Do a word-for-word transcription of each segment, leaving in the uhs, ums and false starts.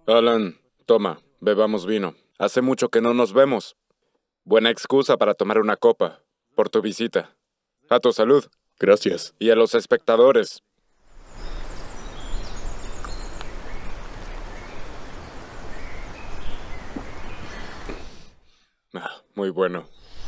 Alan, toma, bebamos vino. Hace mucho que no nos vemos. Buena excusa para tomar una copa, por tu visita. A tu salud. Gracias. Y a los espectadores. Ah, muy bueno.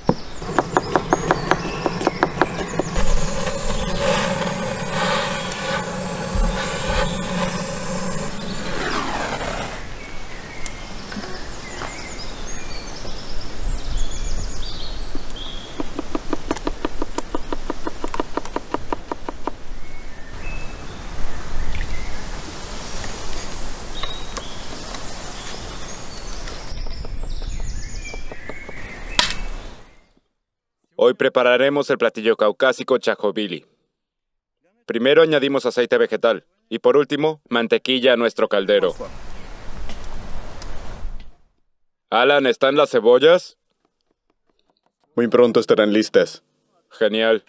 Hoy prepararemos el platillo caucásico chajovili. Primero añadimos aceite vegetal y por último, mantequilla a nuestro caldero. Alan, ¿están las cebollas? Muy pronto estarán listas. Genial.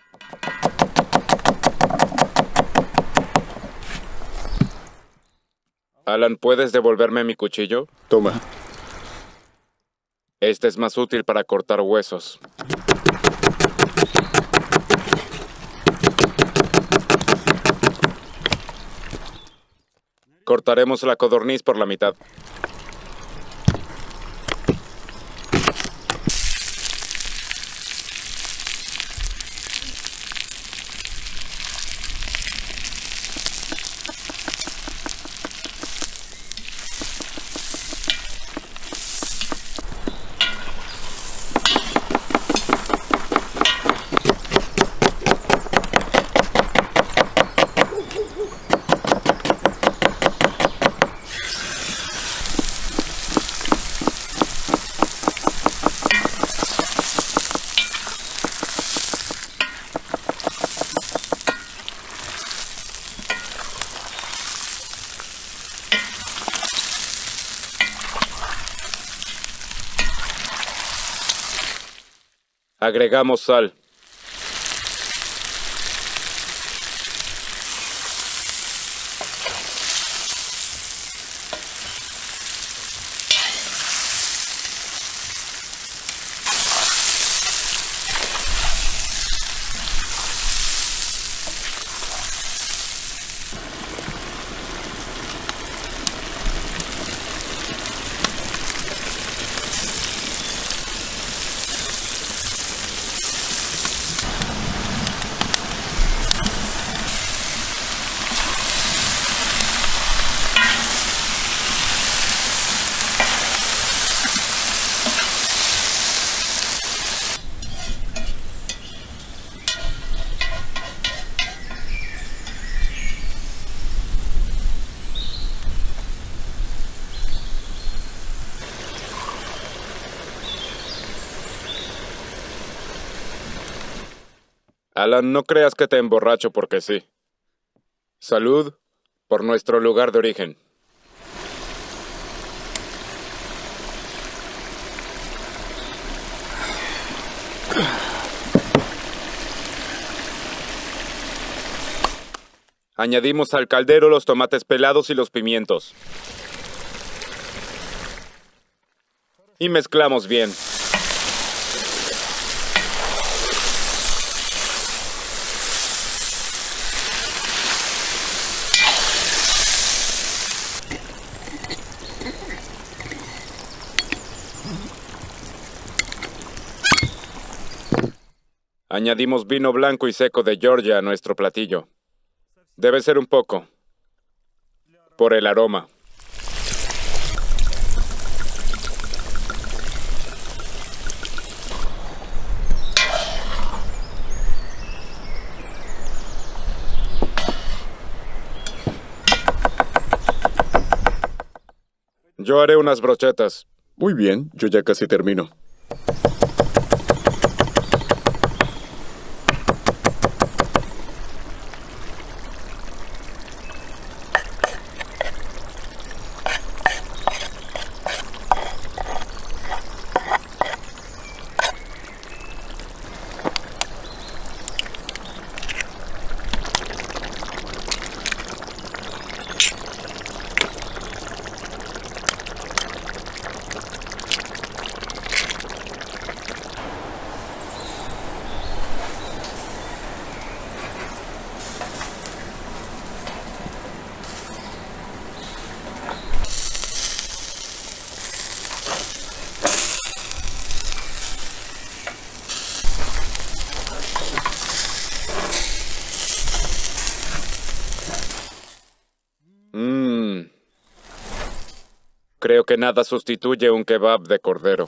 Alan, ¿puedes devolverme mi cuchillo? Toma. Este es más útil para cortar huesos. Cortaremos la codorniz por la mitad. Agregamos sal. Alan, no creas que te emborracho porque sí. Salud por nuestro lugar de origen. Añadimos al caldero los tomates pelados y los pimientos. Y mezclamos bien. Añadimos vino blanco y seco de Georgia a nuestro platillo. Debe ser un poco, por el aroma. Yo haré unas brochetas. Muy bien, yo ya casi termino. Creo que nada sustituye un kebab de cordero.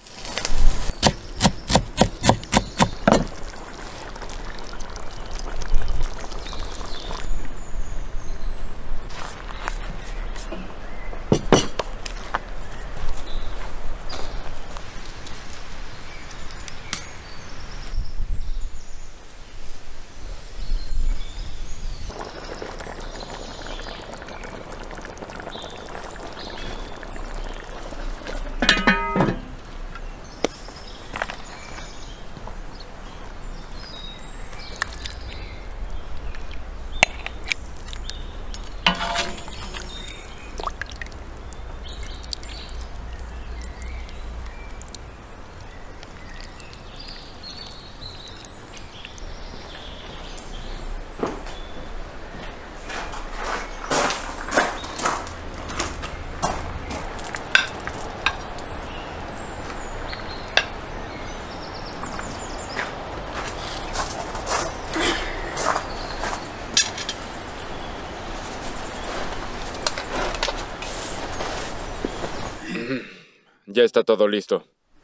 Ya está todo listo.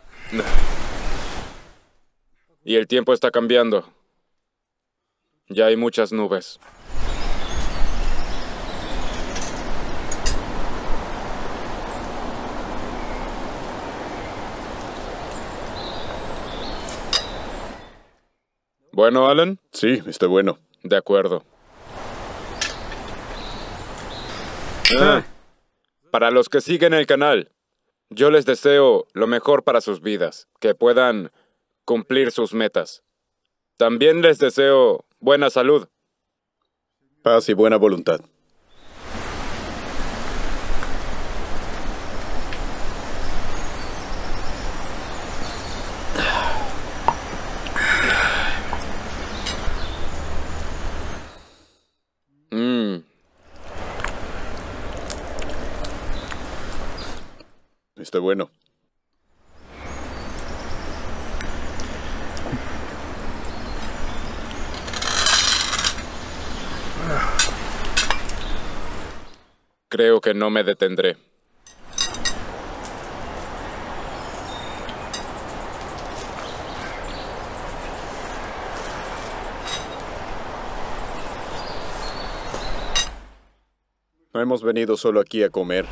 Y el tiempo está cambiando. Ya hay muchas nubes. Bueno, Alan. Sí, está bueno. De acuerdo. Ah, para los que siguen el canal, yo les deseo lo mejor para sus vidas, que puedan cumplir sus metas. También les deseo buena salud. Paz y buena voluntad. Mm. Está bueno. Creo que no me detendré. No hemos venido solo aquí a comer.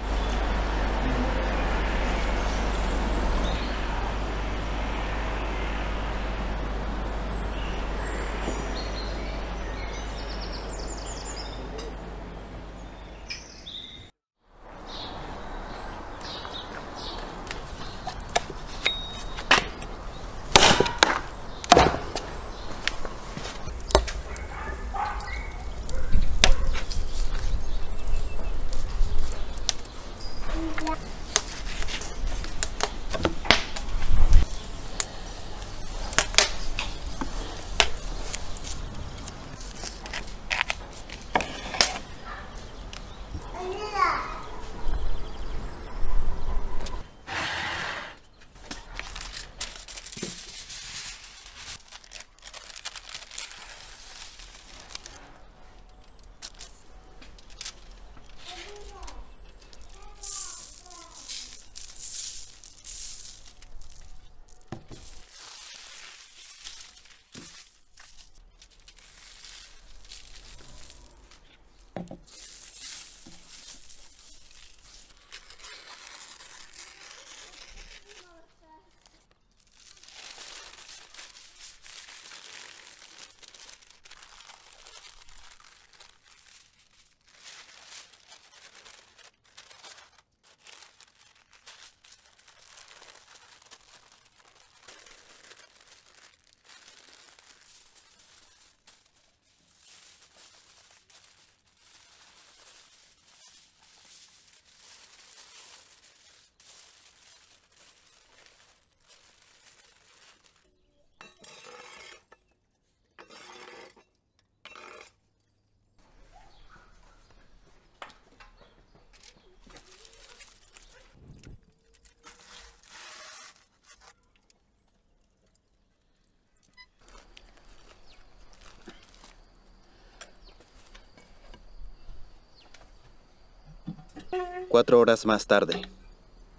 Cuatro horas más tarde.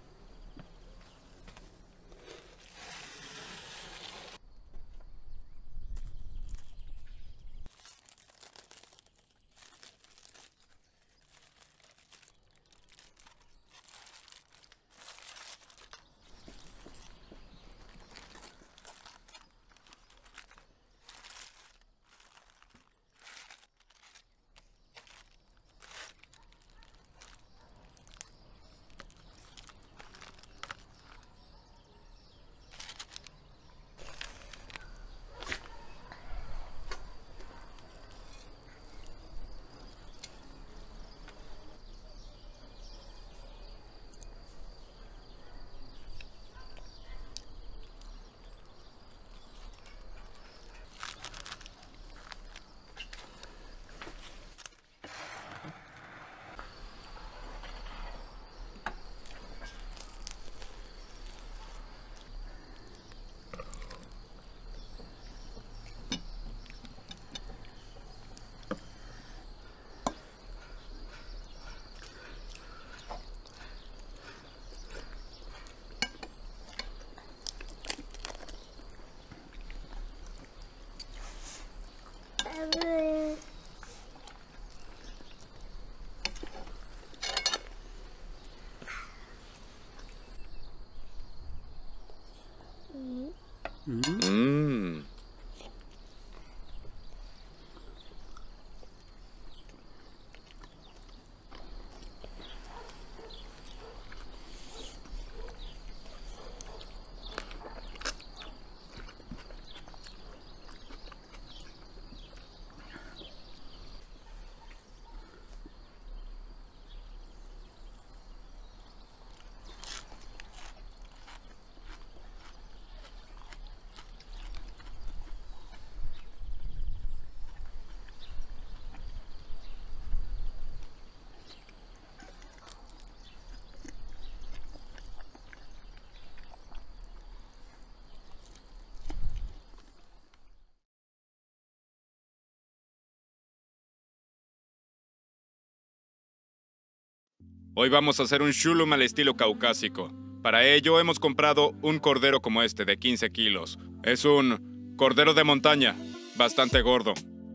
Hoy vamos a hacer un shulum al estilo caucásico. Para ello hemos comprado un cordero como este de quince kilos. Es un cordero de montaña, bastante gordo.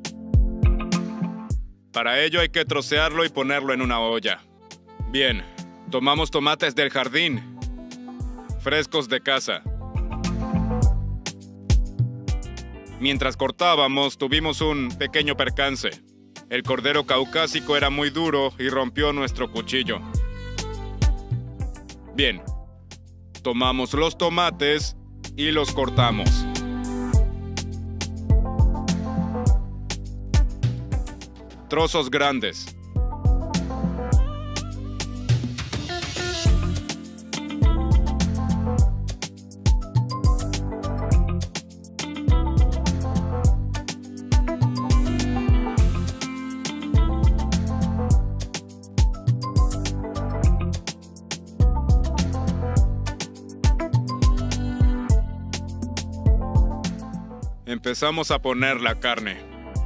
Para ello hay que trocearlo y ponerlo en una olla. Bien, tomamos tomates del jardín, frescos de casa. Mientras cortábamos, tuvimos un pequeño percance. El cordero caucásico era muy duro y rompió nuestro cuchillo. Bien, tomamos los tomates y los cortamos. Trozos grandes. Empezamos a poner la carne.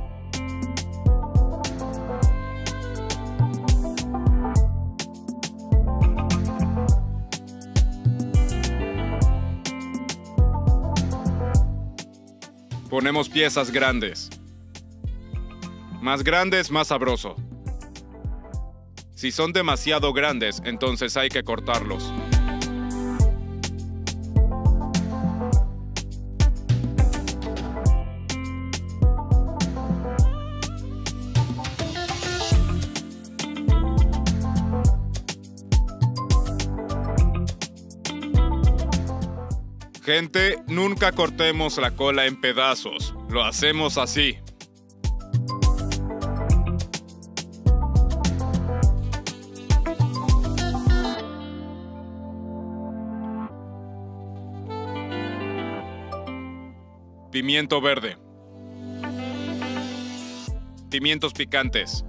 Ponemos piezas grandes. Más grandes, más sabroso. Si son demasiado grandes, entonces hay que cortarlos. Gente, nunca cortemos la cola en pedazos. Lo hacemos así. Pimiento verde. Pimientos picantes.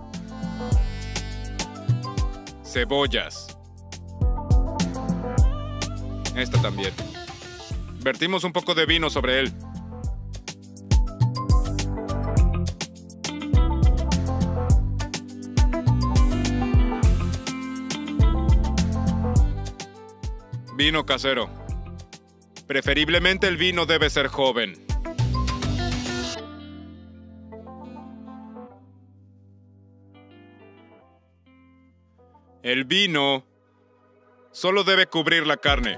Cebollas. Esta también. Vertimos un poco de vino sobre él. Vino casero. Preferiblemente el vino debe ser joven. El vino solo debe cubrir la carne.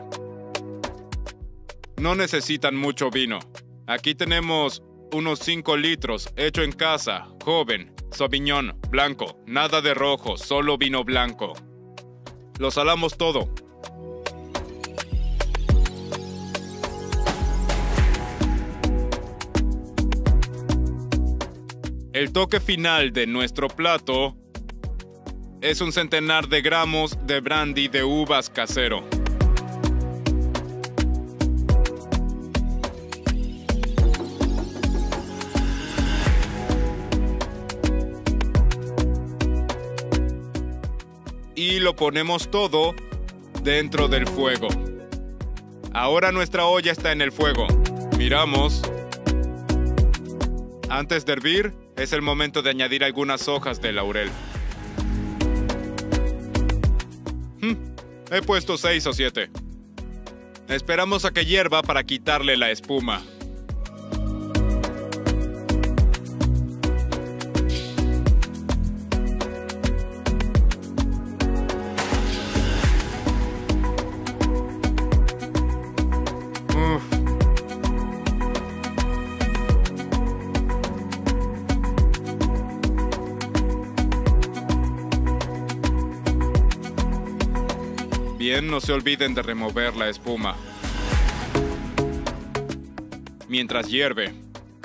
No necesitan mucho vino. Aquí tenemos unos cinco litros, hecho en casa, joven, Sauvignon, blanco, nada de rojo, solo vino blanco. Lo salamos todo. El toque final de nuestro plato es un centenar de gramos de brandy de uvas casero. Y lo ponemos todo dentro del fuego. Ahora nuestra olla está en el fuego. Miramos. Antes de hervir, es el momento de añadir algunas hojas de laurel. Hmm, he puesto seis o siete. Esperamos a que hierva para quitarle la espuma. Bien, no se olviden de remover la espuma. Mientras hierve.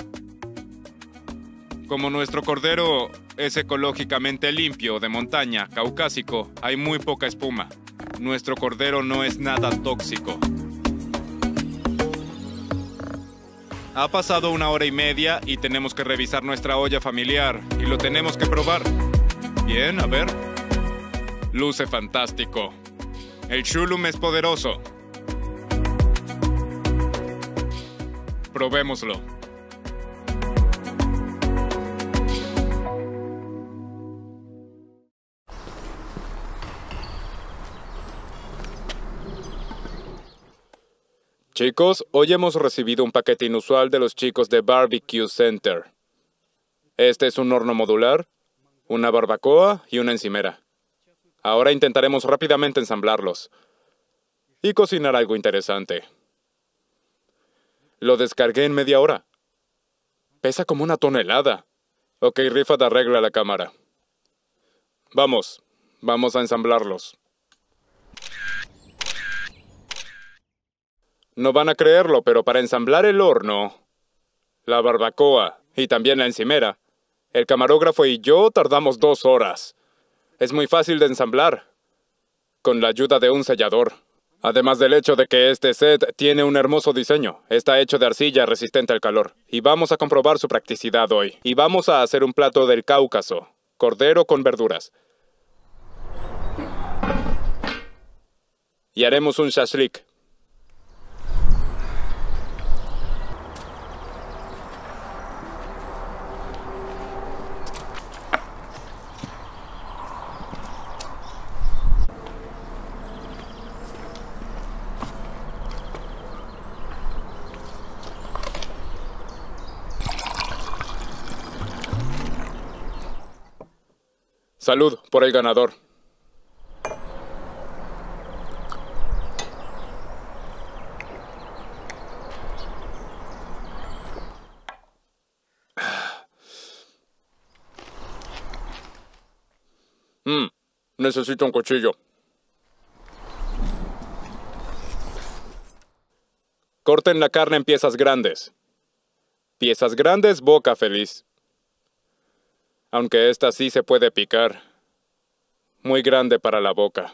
Como nuestro cordero es ecológicamente limpio, de montaña, caucásico, hay muy poca espuma. Nuestro cordero no es nada tóxico. Ha pasado una hora y media y tenemos que revisar nuestra olla familiar y lo tenemos que probar. Bien, a ver. Luce fantástico. El shulum es poderoso. Probémoslo. Chicos, hoy hemos recibido un paquete inusual de los chicos de Barbecue Center. Este es un horno modular, una barbacoa y una encimera. Ahora intentaremos rápidamente ensamblarlos y cocinar algo interesante. Lo descargué en media hora. Pesa como una tonelada. Ok, Rifat, arregla la cámara. Vamos, vamos a ensamblarlos. No van a creerlo, pero para ensamblar el horno, la barbacoa y también la encimera, el camarógrafo y yo tardamos dos horas. Es muy fácil de ensamblar, con la ayuda de un sellador. Además del hecho de que este set tiene un hermoso diseño. Está hecho de arcilla resistente al calor. Y vamos a comprobar su practicidad hoy. Y vamos a hacer un plato del Cáucaso, cordero con verduras. Y haremos un shashlik. Salud por el ganador. Mm, necesito un cuchillo. Corten la carne en piezas grandes. Piezas grandes, boca feliz. Aunque esta sí se puede picar. Muy grande para la boca.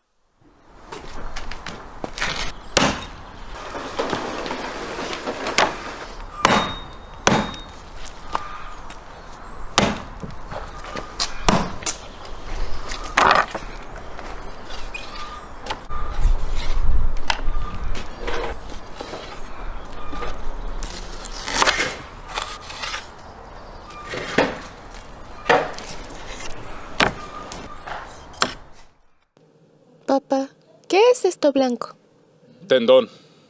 Papá, ¿qué es esto blanco? Tendón.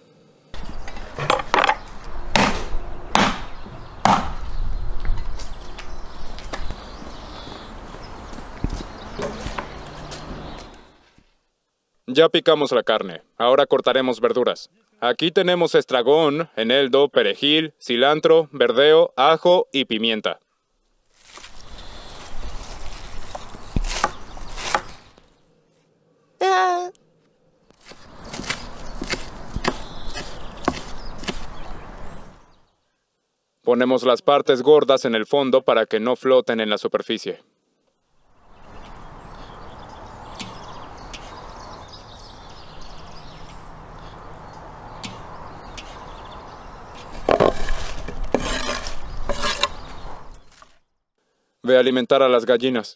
Ya picamos la carne. Ahora cortaremos verduras. Aquí tenemos estragón, eneldo, perejil, cilantro, verdeo, ajo y pimienta. Ah. Ponemos las partes gordas en el fondo para que no floten en la superficie. Ve a alimentar a las gallinas.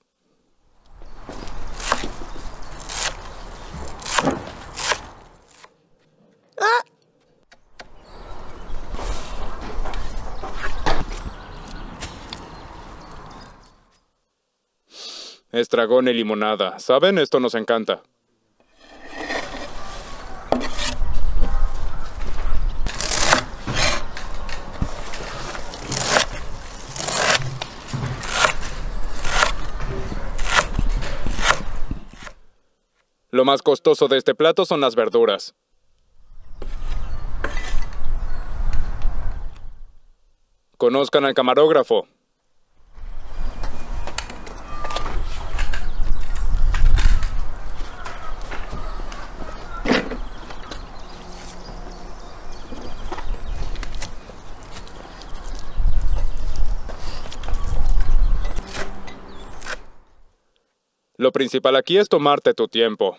Estragón y limonada. ¿Saben? Esto nos encanta. Lo más costoso de este plato son las verduras. Conozcan al camarógrafo. Lo principal aquí es tomarte tu tiempo.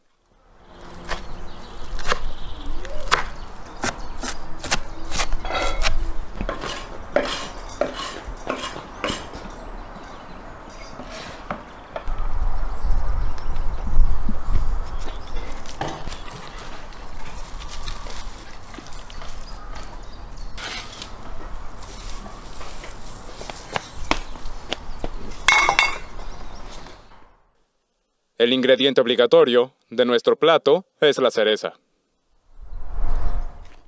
El ingrediente obligatorio de nuestro plato es la cereza.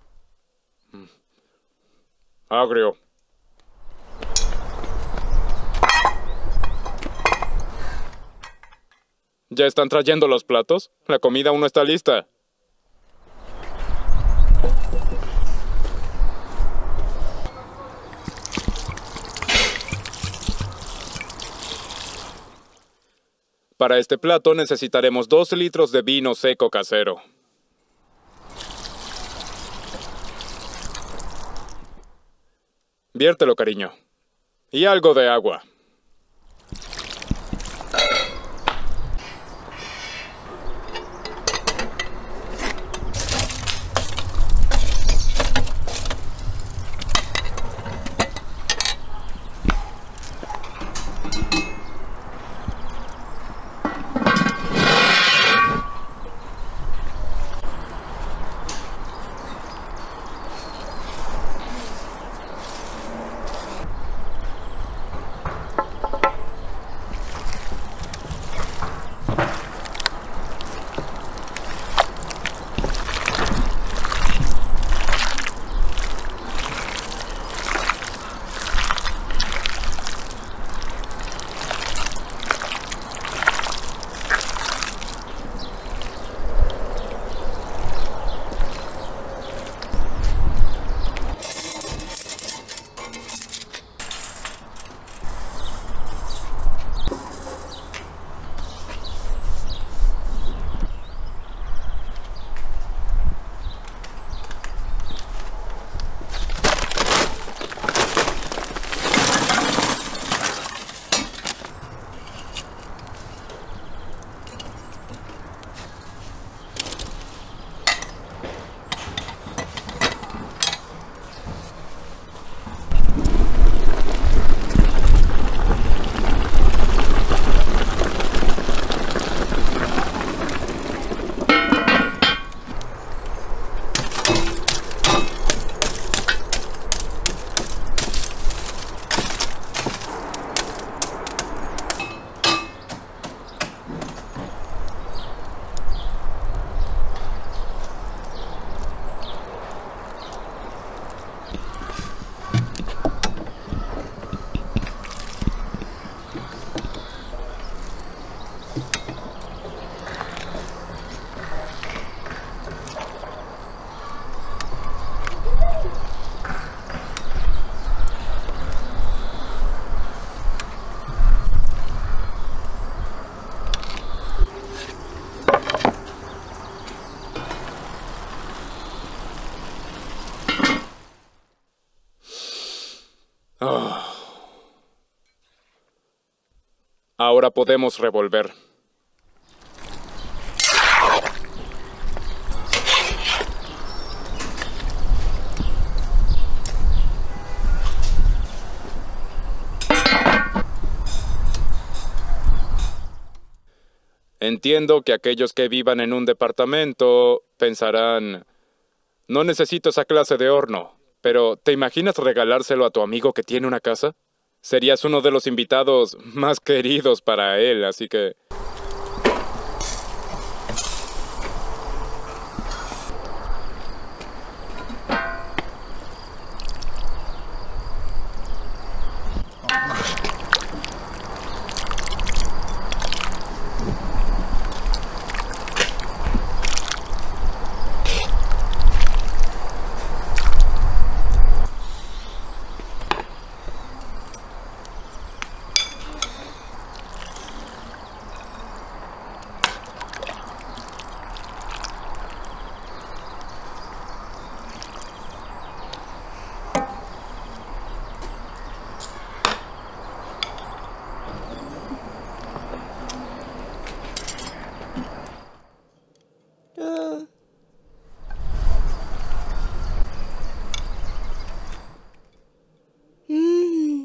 Agrio. ¿Ya están trayendo los platos? La comida aún no está lista. Para este plato necesitaremos dos litros de vino seco casero. Viértelo, cariño. Y algo de agua. Oh. Ahora podemos revolver. Entiendo que aquellos que vivan en un departamento pensarán, no necesito esa clase de horno, pero ¿te imaginas regalárselo a tu amigo que tiene una casa? Serías uno de los invitados más queridos para él, así que... Ah. Mm.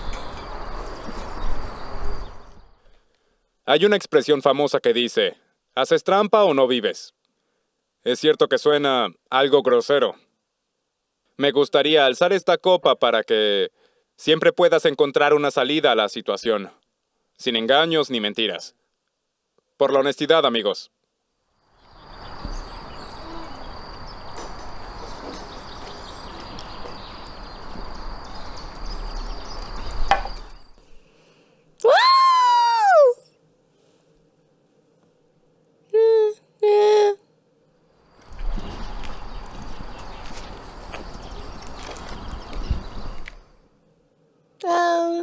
Hay una expresión famosa que dice, ¿Haces trampa o no vives? Es cierto que suena algo grosero. Me gustaría alzar esta copa para que siempre puedas encontrar una salida a la situación, sin engaños ni mentiras. Por la honestidad, amigos. Ah,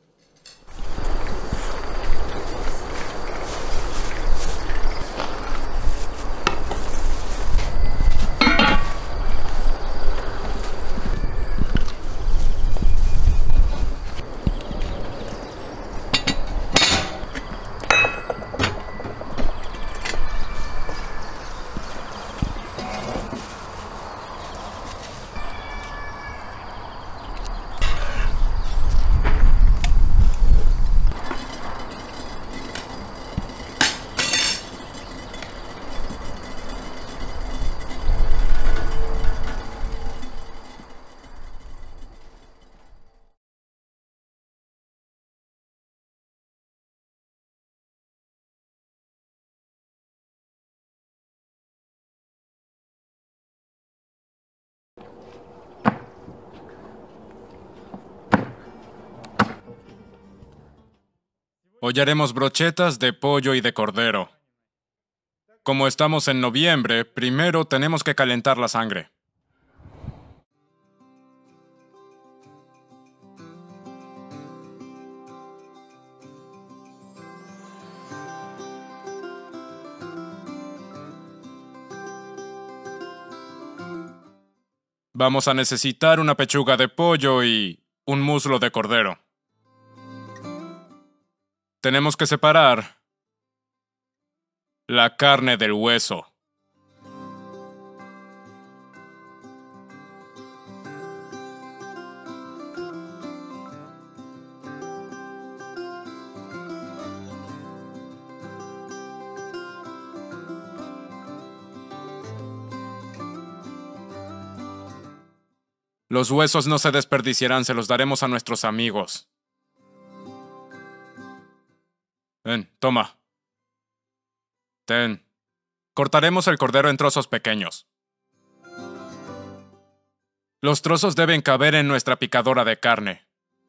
Hoy haremos brochetas de pollo y de cordero. Como estamos en noviembre, primero tenemos que calentar la sangre. Vamos a necesitar una pechuga de pollo y un muslo de cordero. Tenemos que separar la carne del hueso. Los huesos no se desperdiciarán, se los daremos a nuestros amigos. Ven, toma. Ten. Cortaremos el cordero en trozos pequeños. Los trozos deben caber en nuestra picadora de carne.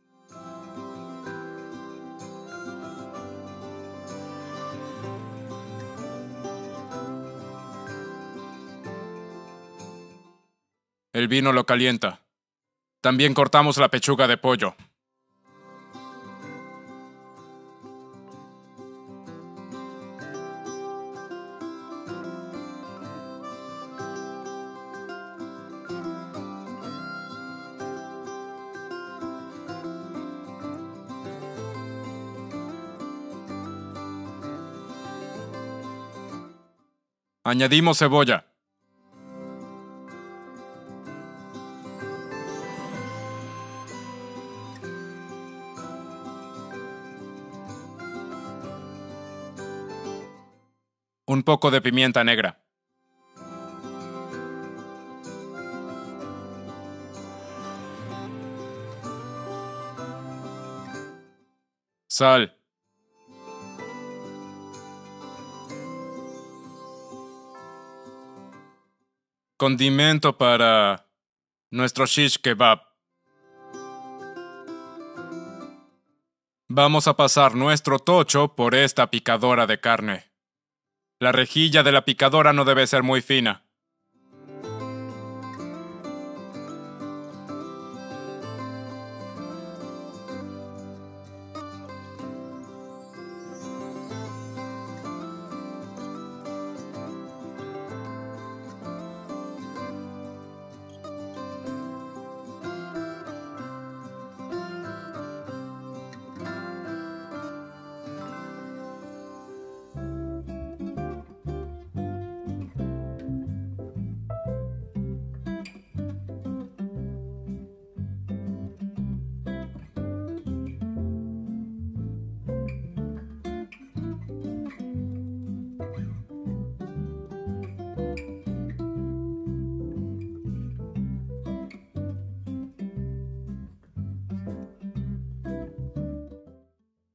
El vino lo calienta. También cortamos la pechuga de pollo. Añadimos cebolla. Un poco de pimienta negra. Sal. Condimento para nuestro shish kebab. Vamos a pasar nuestro tocho por esta picadora de carne. La rejilla de la picadora no debe ser muy fina.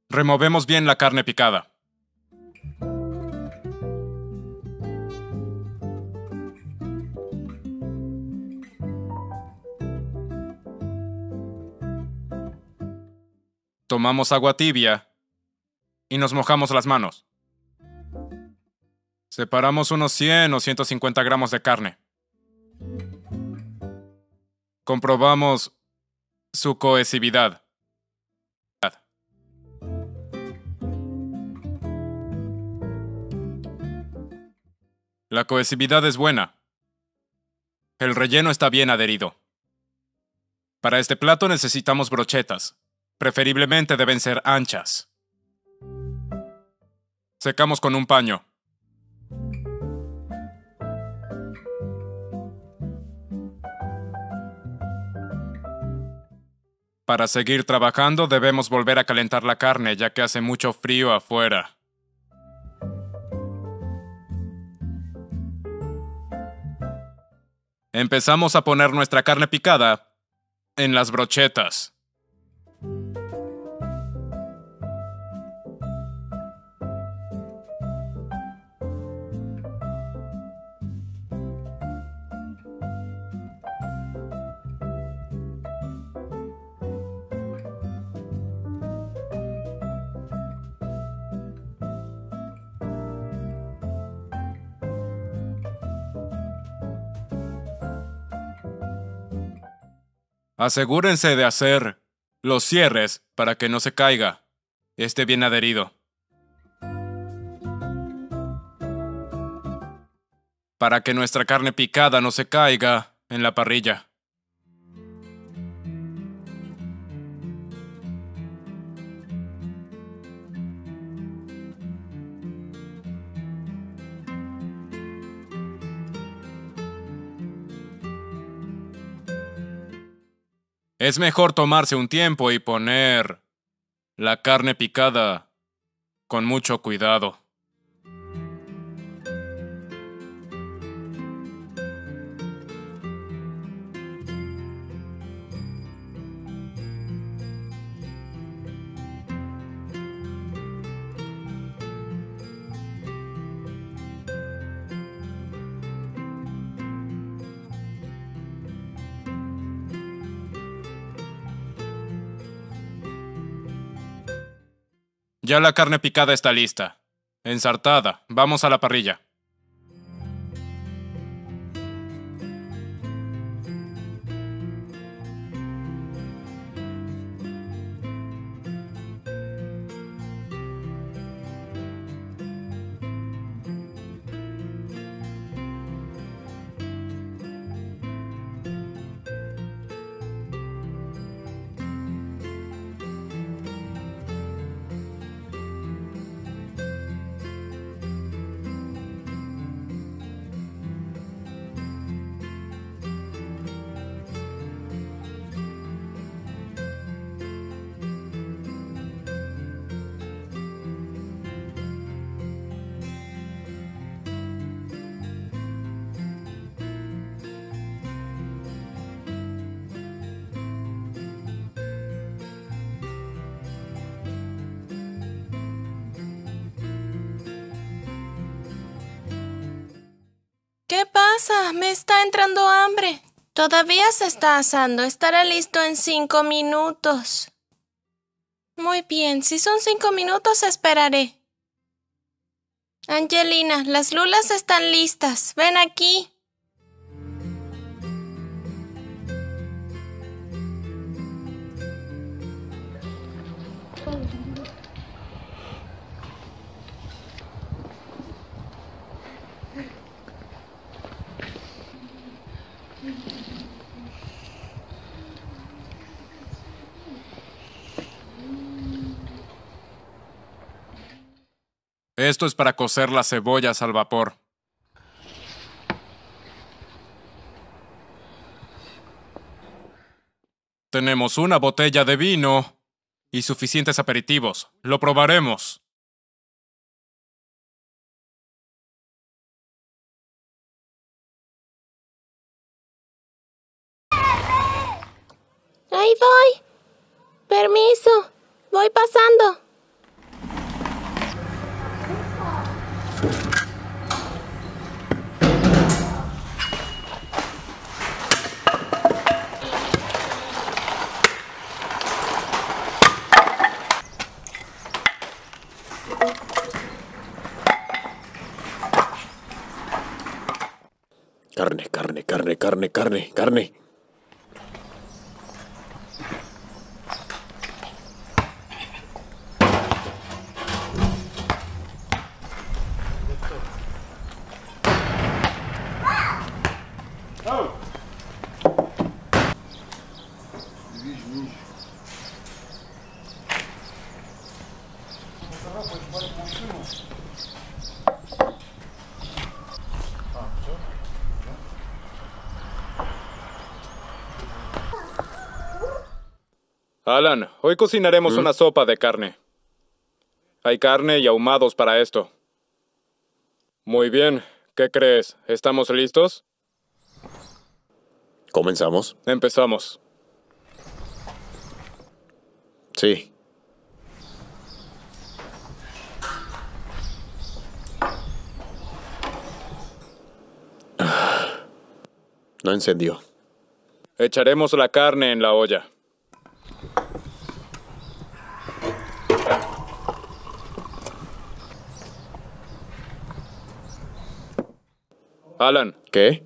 Removemos bien la carne picada. Tomamos agua tibia y nos mojamos las manos. Separamos unos cien o ciento cincuenta gramos de carne. Comprobamos su cohesividad. La cohesividad es buena. El relleno está bien adherido. Para este plato necesitamos brochetas. Preferiblemente deben ser anchas. Secamos con un paño. Para seguir trabajando debemos volver a calentar la carne, ya que hace mucho frío afuera. Empezamos a poner nuestra carne picada en las brochetas. Asegúrense de hacer los cierres para que no se caiga. Esté bien adherido. Para que nuestra carne picada no se caiga en la parrilla. Es mejor tomarse un tiempo y poner la carne picada con mucho cuidado. Ya la carne picada está lista. Ensartada. Vamos a la parrilla. ¿Qué pasa? Me está entrando hambre. Todavía se está asando. Estará listo en cinco minutos. Muy bien, si son cinco minutos esperaré. Angelina, las lulas están listas. Ven aquí. Esto es para cocer las cebollas al vapor. Tenemos una botella de vino y suficientes aperitivos. Lo probaremos. Ahí voy. Permiso. Voy pasando. Carne, carne, carne, carne. Alan, hoy cocinaremos ¿Mm? una sopa de carne. Hay carne y ahumados para esto. Muy bien. ¿Qué crees? ¿Estamos listos? ¿Comenzamos? Empezamos. Sí. No encendió. Echaremos la carne en la olla. Alan, ¿Qué?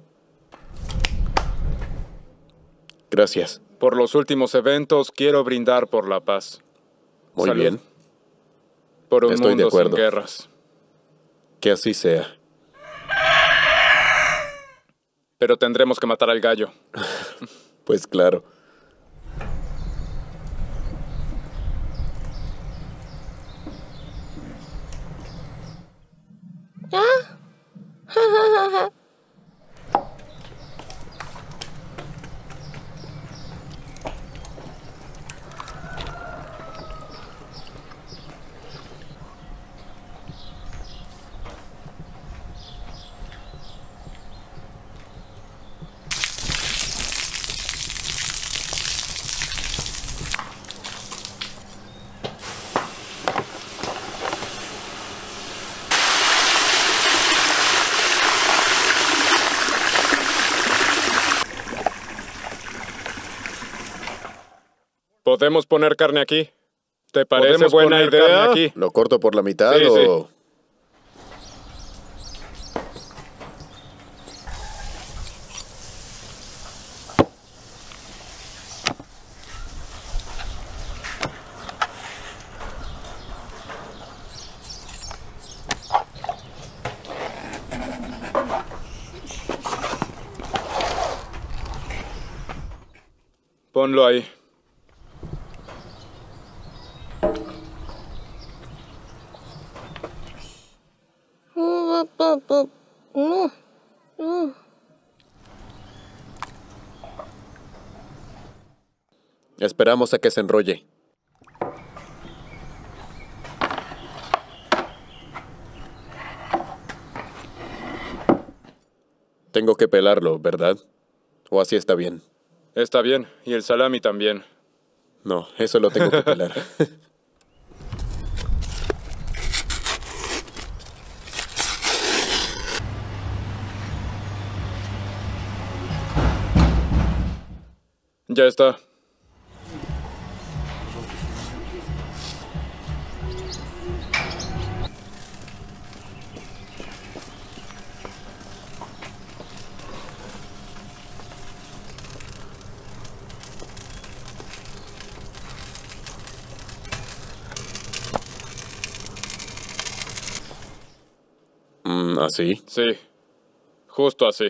Gracias. por los últimos eventos quiero brindar por la paz. Muy Salud. bien. Por un Estoy de mundo sin acuerdo. guerras. Que así sea. Pero tendremos que matar al gallo. Pues claro. ¿Podemos poner carne aquí? ¿Te parece ¿Podemos buena poner idea? carne Aquí. ¿Lo corto por la mitad Sí, o...? Ponlo ahí. Esperamos a que se enrolle. Tengo que pelarlo, ¿verdad? ¿O así está bien? Está bien. Y el salami también. No, eso lo tengo que pelar. Ya está. Mm, ¿así? Sí. Justo así.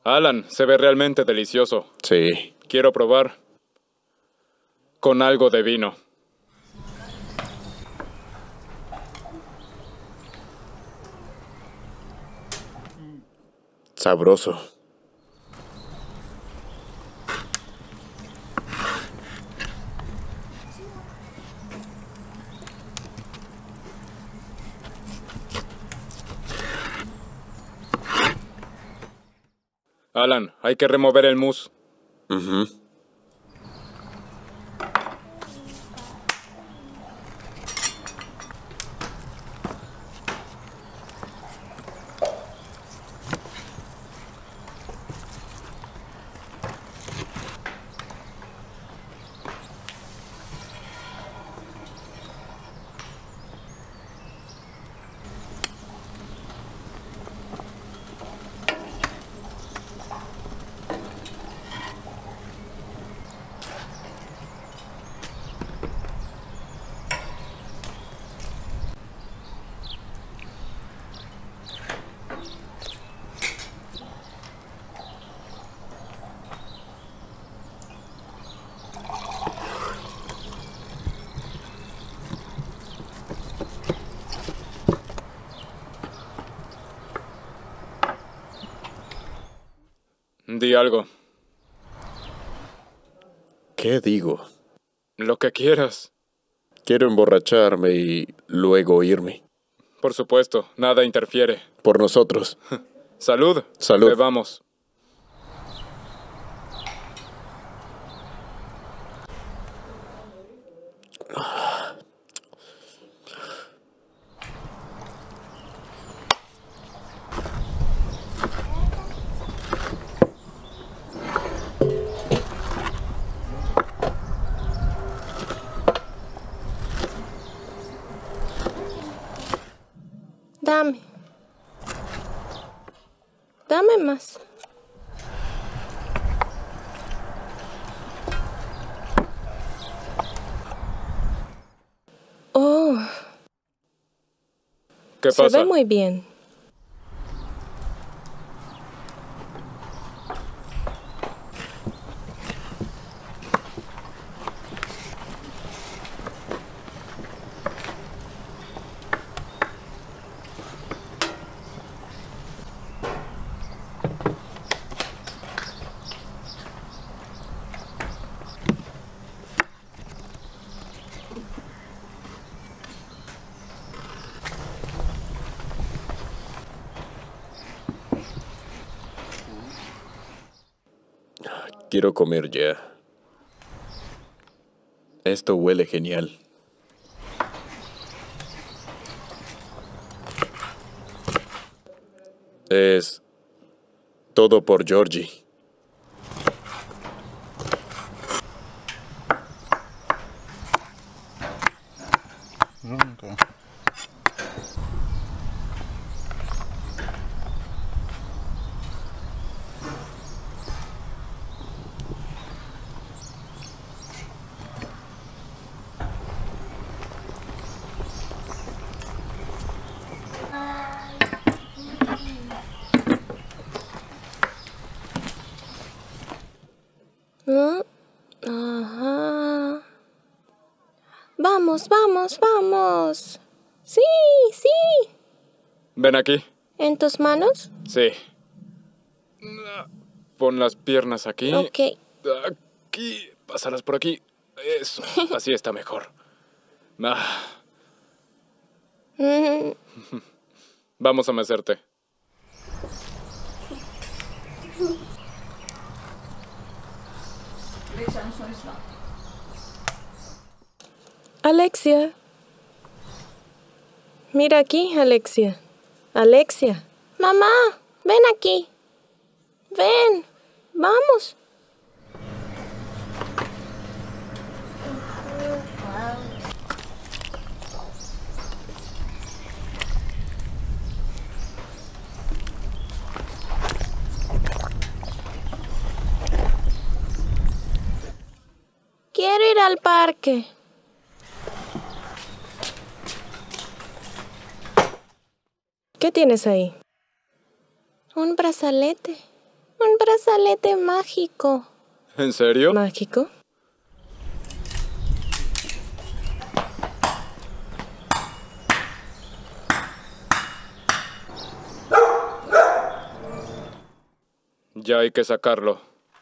Alan, se ve realmente delicioso. Sí. Quiero probar con algo de vino. Sabroso. Alan, hay que remover el mousse. Ujú. Di algo. ¿Qué digo? Lo que quieras. Quiero emborracharme y luego irme. Por supuesto, nada interfiere. Por nosotros. Salud. Salud. Bebamos. Dame. Dame más. Oh, ¿Qué se pasa? ve muy bien. Quiero comer ya. Esto huele genial. Es todo por Georgie. ¿Mm? Ajá. Vamos, vamos, vamos. Sí, sí. Ven aquí. ¿En tus manos? Sí. Pon las piernas aquí. Ok. Aquí. Pásalas por aquí. Eso. Así está mejor. Ah, Mm, vamos a mecerte. Alexia. Mira aquí, Alexia. Alexia. Mamá, ven aquí. Ven. Vamos. Quiero ir al parque. ¿Qué tienes ahí? Un brazalete. Un brazalete mágico. ¿En serio? ¿Mágico? Ya hay que sacarlo.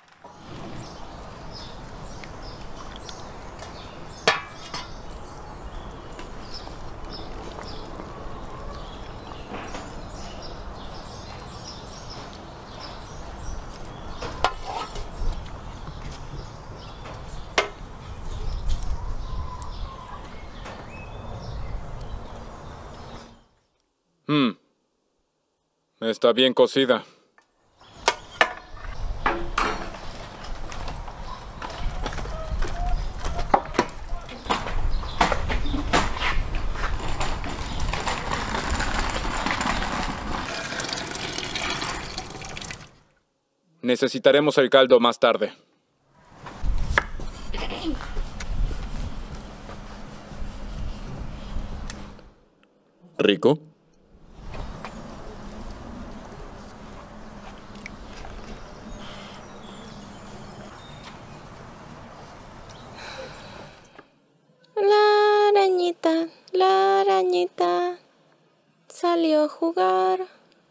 Hmm. Está bien cocida. Necesitaremos el caldo más tarde. ¿Rico? La arañita, la arañita salió a jugar.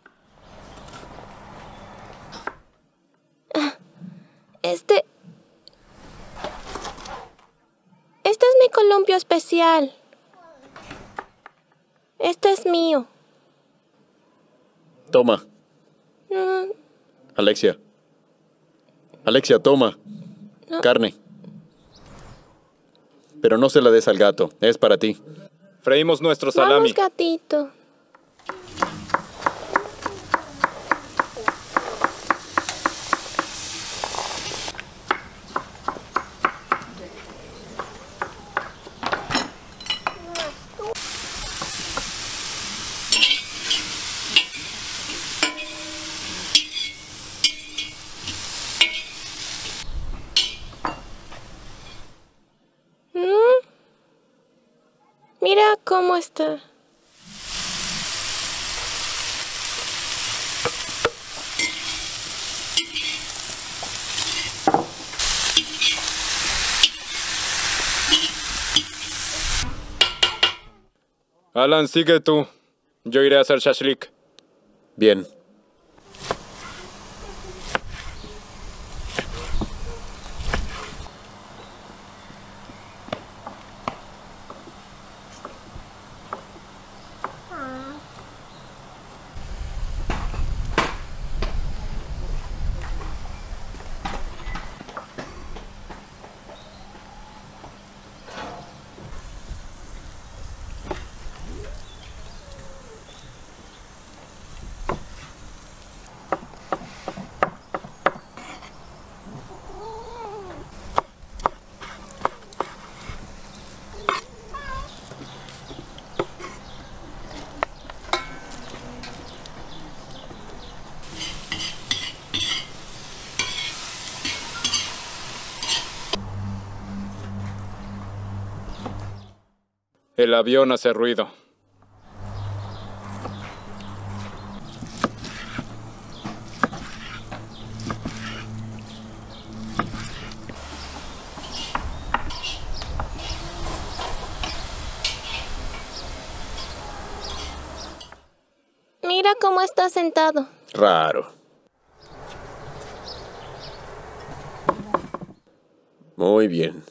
Ah, este... Este es mi columpio especial. Este es mío. Toma. Mm, Alexia. Alexia, toma. No. Carne. Pero no se la des al gato. Es para ti. Freímos nuestro salami. Vamos, gatito. Mm. Mira cómo está. Alan, sigue tú. Yo iré a hacer shashlik. Bien. El avión hace ruido. Mira cómo está sentado. Raro. Muy bien.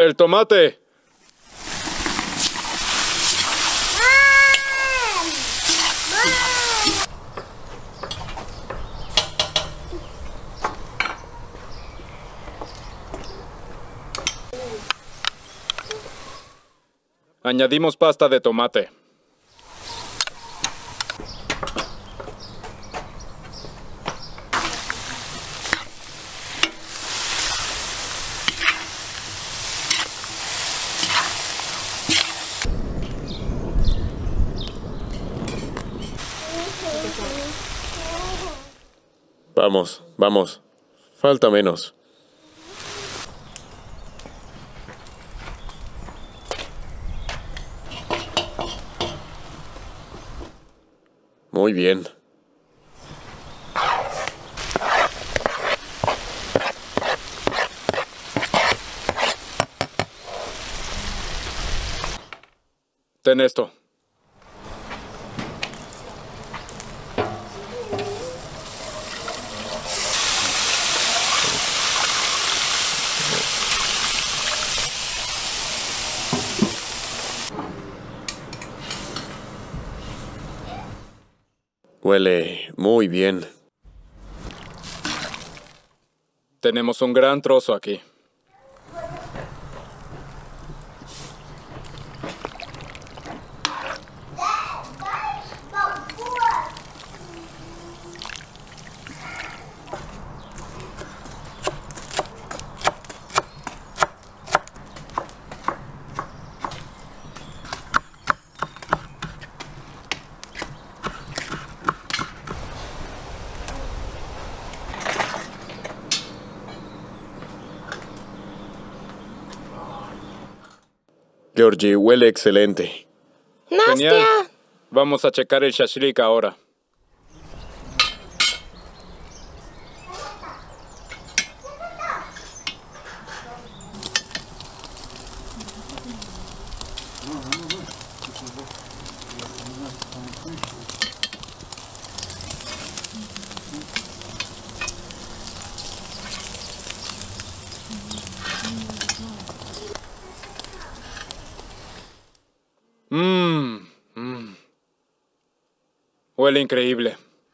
¡El tomate! Añadimos pasta de tomate. Vamos, vamos. Falta menos. Muy bien. Ten esto. Huele muy bien. Tenemos un gran trozo aquí. Georgie, huele excelente. ¡Nastia! Genial. Vamos a checar el shashlik ahora. Mmm. Mm. Huele increíble.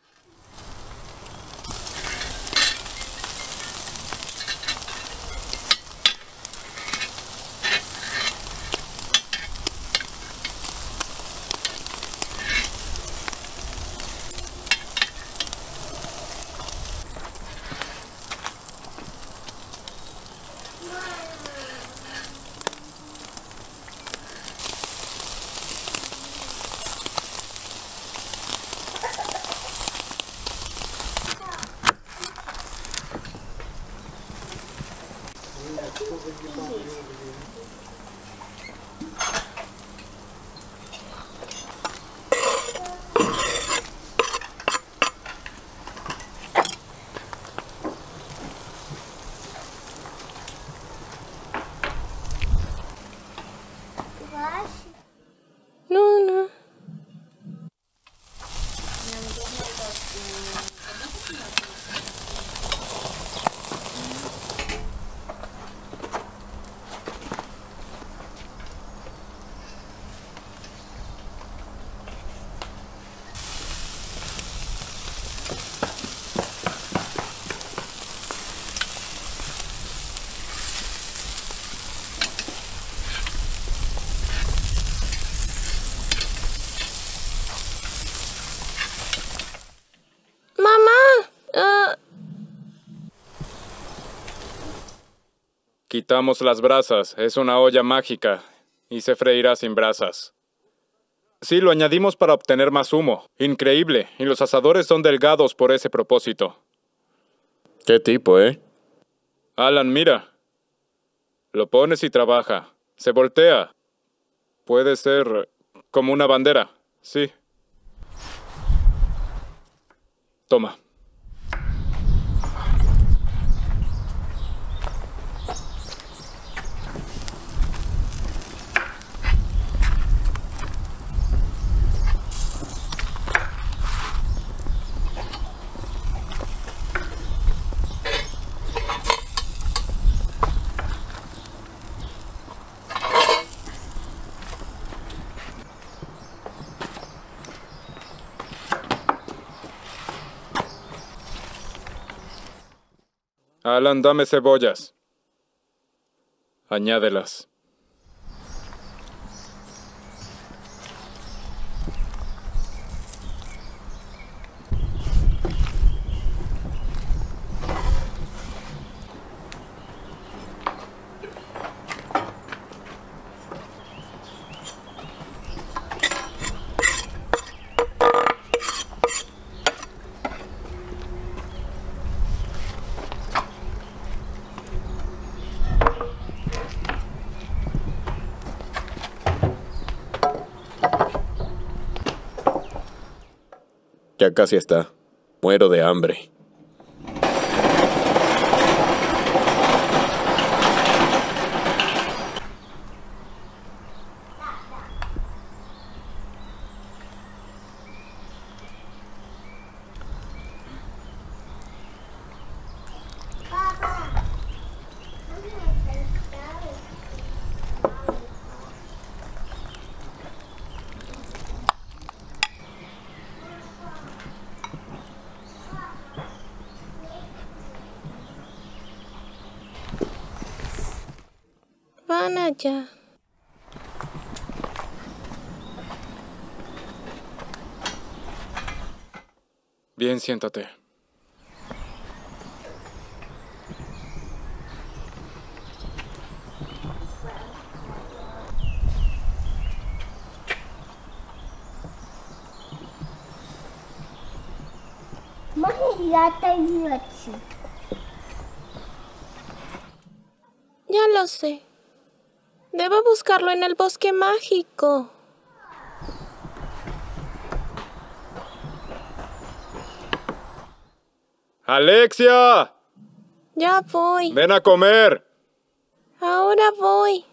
No, no. Quitamos las brasas. Es una olla mágica y se freirá sin brasas. Sí, lo añadimos para obtener más humo. Increíble. Y los asadores son delgados por ese propósito. ¿Qué tipo, eh? Alan, mira. Lo pones y trabaja. Se voltea. Puede ser como una bandera. Sí. Toma. Alan, dame cebollas. Añádelas. Ya casi está. Muero de hambre. Van allá. Bien, siéntate. Ya lo sé. Debo buscarlo en el bosque mágico. ¡Alexia! Ya voy. ¡Ven a comer! Ahora voy.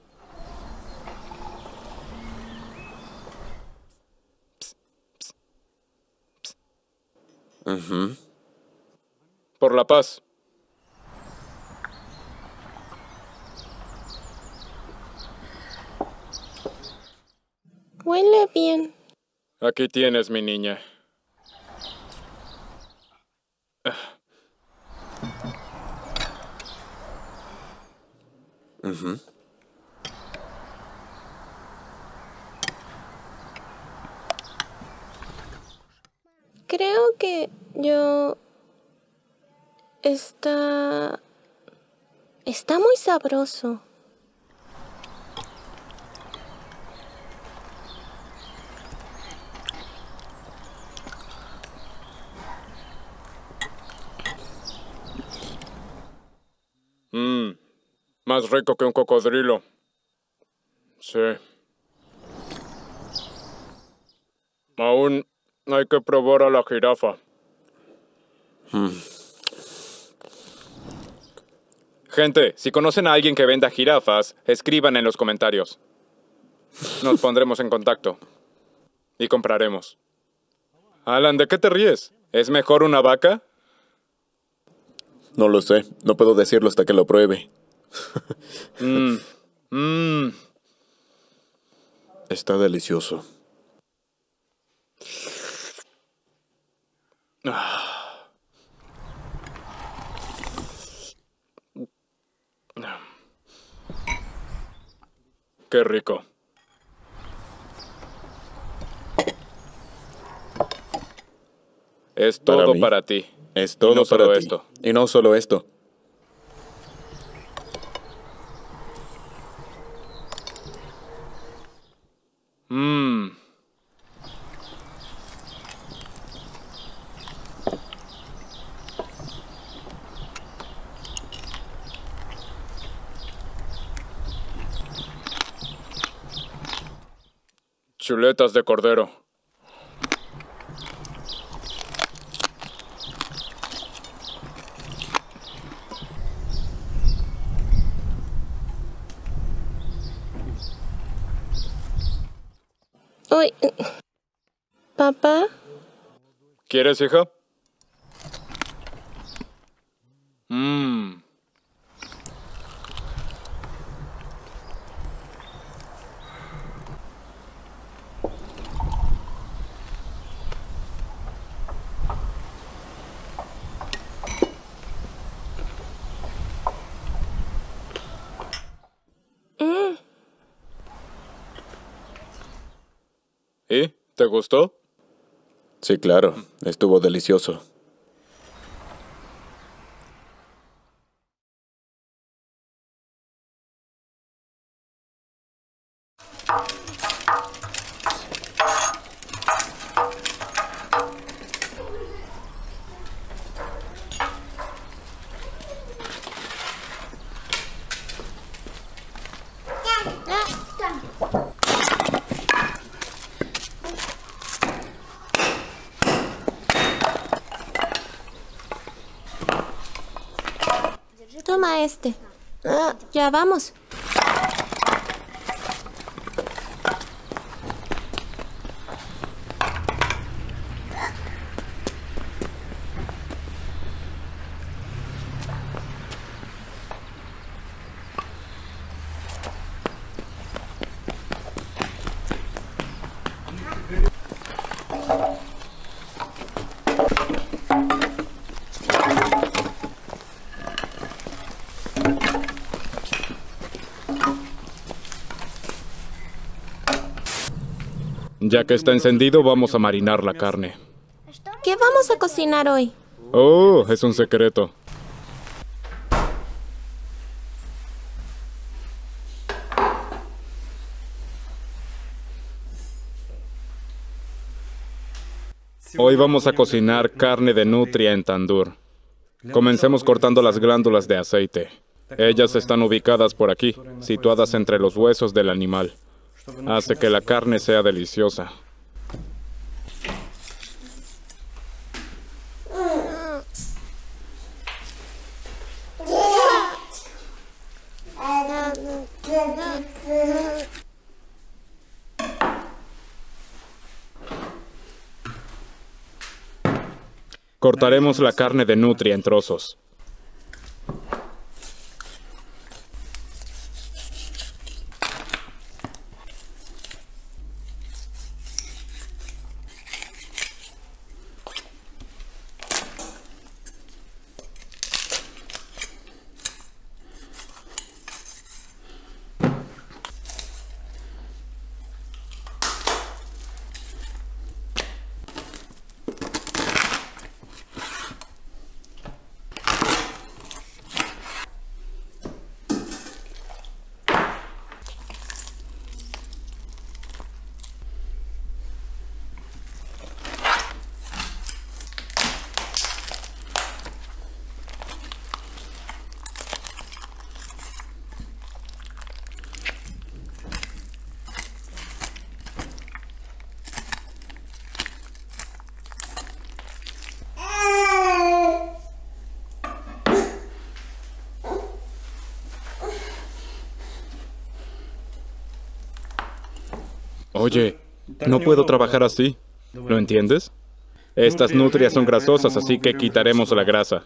Ujú. Por la paz. Huele bien. Aquí tienes, mi niña. Ujú. Creo que yo... Está... Está muy sabroso. Mmm, más rico que un cocodrilo. Sí. Aún hay que probar a la jirafa. Mm. Gente, si conocen a alguien que venda jirafas, escriban en los comentarios. Nos pondremos en contacto. Y compraremos. Alan, ¿de qué te ríes? ¿Es mejor una vaca? No lo sé. No puedo decirlo hasta que lo pruebe. Mmm. Mmm. Está delicioso. Qué rico. Es Para todo mí. para ti. Es todo no para solo ti. esto. Y no solo esto. Mmm. Chuletas de cordero. Uy. ¿Papá? ¿Quieres, hija? Mmm. ¿Y? ¿Te gustó? Sí, claro. Estuvo delicioso. Toma este. Ah, ya vamos. Ya que está encendido, vamos a marinar la carne. ¿Qué vamos a cocinar hoy? Oh, es un secreto. Hoy vamos a cocinar carne de nutria en tandur. Comencemos cortando las glándulas de aceite. Ellas están ubicadas por aquí, situadas entre los huesos del animal. Hace que la carne sea deliciosa. Cortaremos la carne de nutria en trozos. Oye, no puedo trabajar así. ¿Lo entiendes? Estas nutrias son grasosas, así que quitaremos la grasa.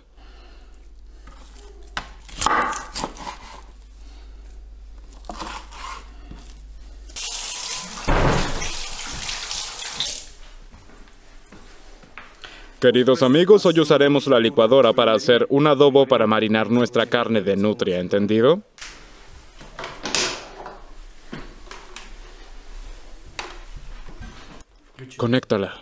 Queridos amigos, hoy usaremos la licuadora para hacer un adobo para marinar nuestra carne de nutria, ¿entendido? Conéctala.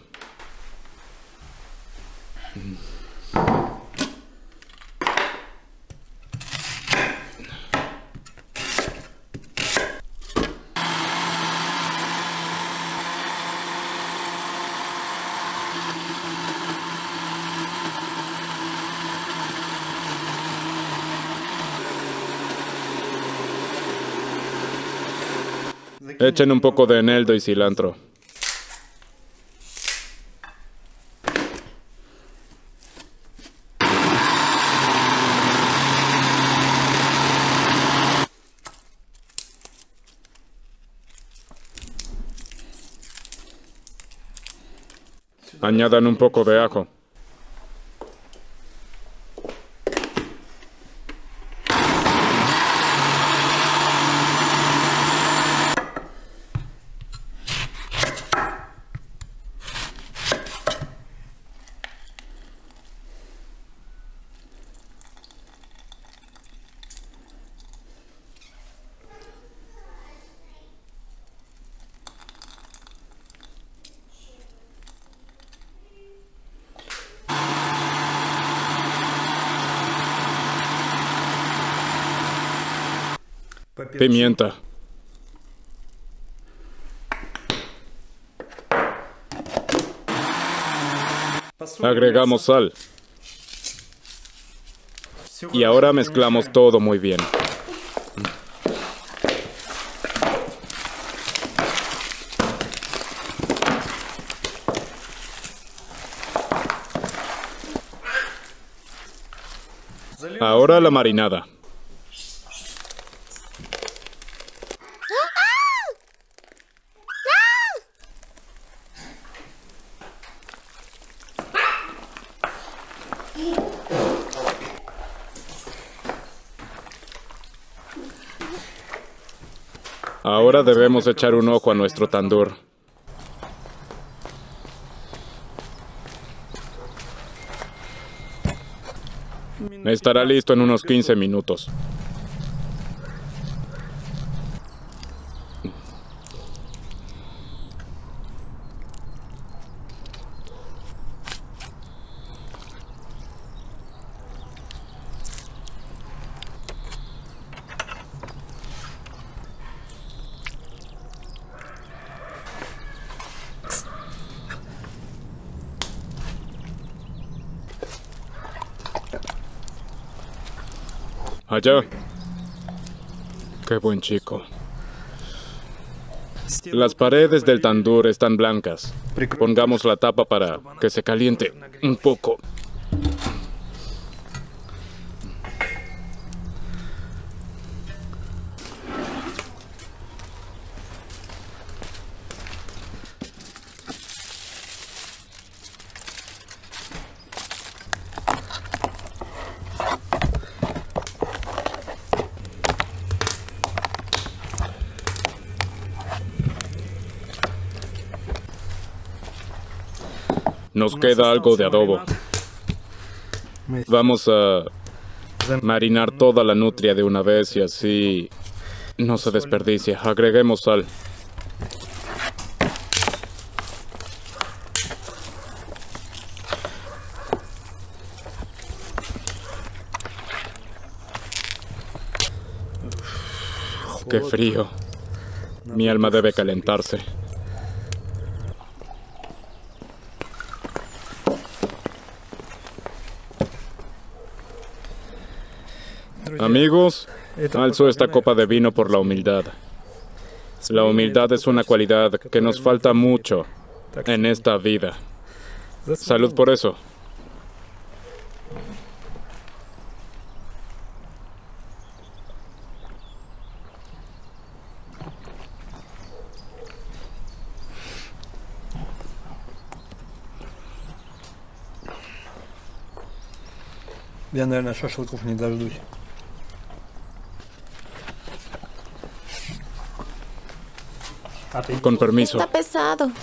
Echen un poco de eneldo y cilantro. Añadan un poco de ajo. Pimienta. Agregamos sal. Y ahora mezclamos todo muy bien. Ahora la marinada. Ahora debemos echar un ojo a nuestro tandoor. Estará listo en unos quince minutos. Allá. Qué buen chico. Las paredes del tandoor están blancas. Pongamos la tapa para que se caliente un poco. Nos queda algo de adobo. Vamos a marinar toda la nutria de una vez y así no se desperdicia. Agreguemos sal. ¡Qué frío! Mi alma debe calentarse. Amigos, alzo esta copa de vino por la humildad. La humildad es una cualidad que nos falta mucho en esta vida. Salud por eso. Я, наверное, шашлыков не дождусь. Con permiso. Está pesado.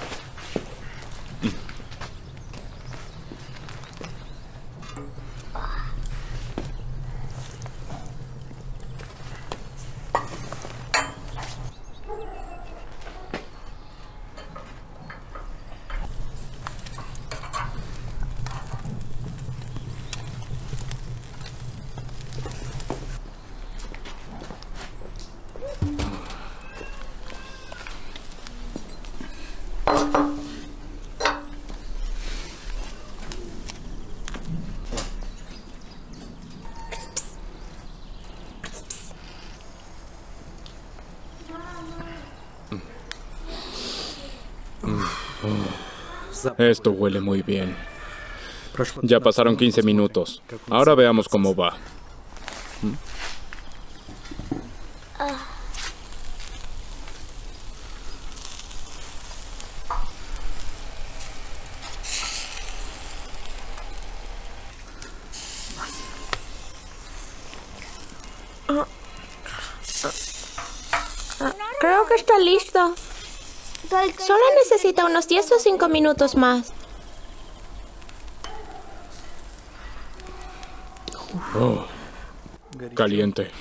Esto huele muy bien. Ya pasaron quince minutos. Ahora veamos cómo va. Creo que está listo. Solo necesita unos diez o cinco minutos más. Oh, caliente.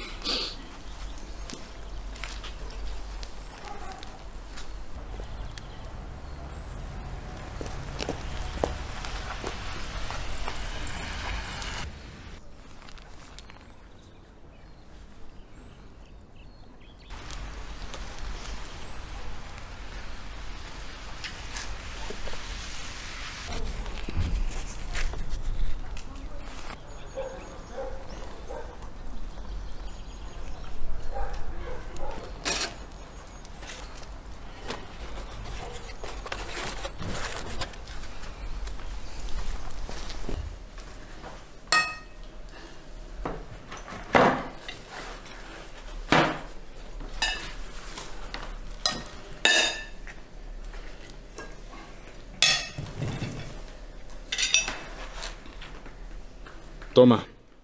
toma.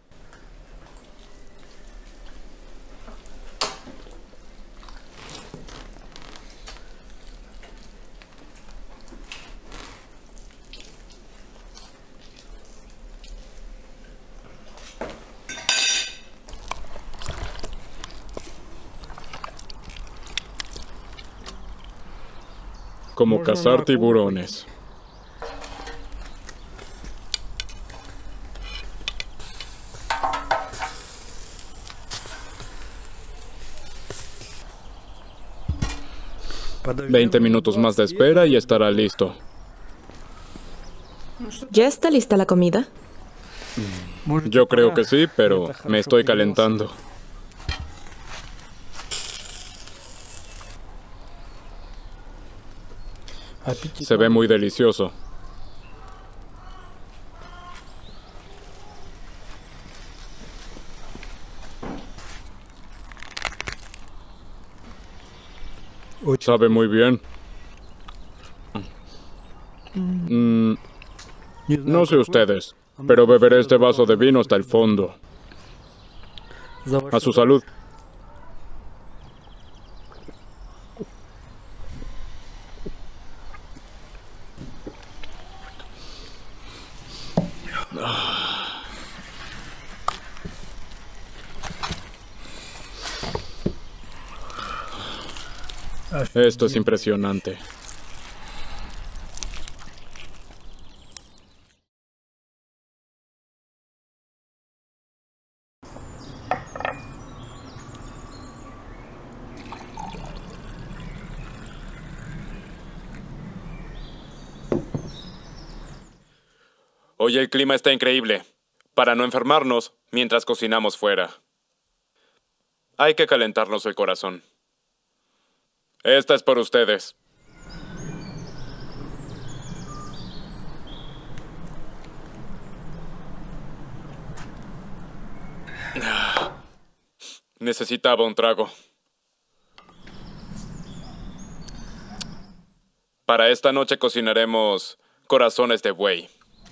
Como cazar tiburones. Veinte minutos más de espera y estará listo. ¿Ya está lista la comida? Yo creo que sí, pero me estoy calentando. Se ve muy delicioso. Sabe muy bien. Mm, no sé ustedes, pero beberé este vaso de vino hasta el fondo. A su salud. Esto es impresionante. Hoy el clima está increíble. Para no enfermarnos mientras cocinamos fuera. Hay que calentarnos el corazón. Esta es por ustedes. Necesitaba un trago. Para esta noche cocinaremos corazones de buey.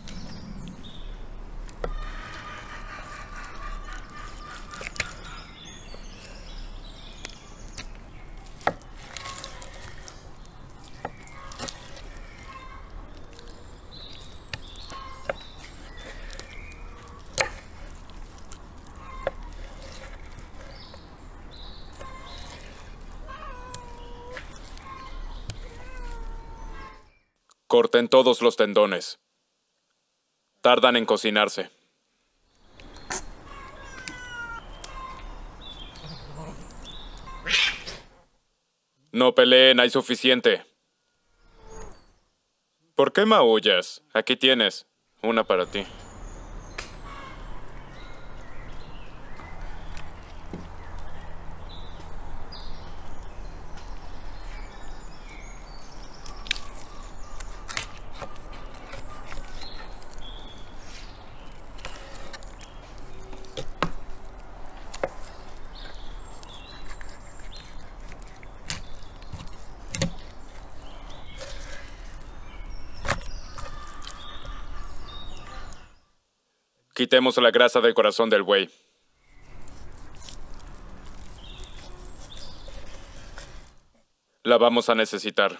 Corten todos los tendones. Tardan en cocinarse. No peleen, hay suficiente. ¿Por qué maullas? Aquí tienes una para ti. Quitemos la grasa del corazón del buey. La vamos a necesitar.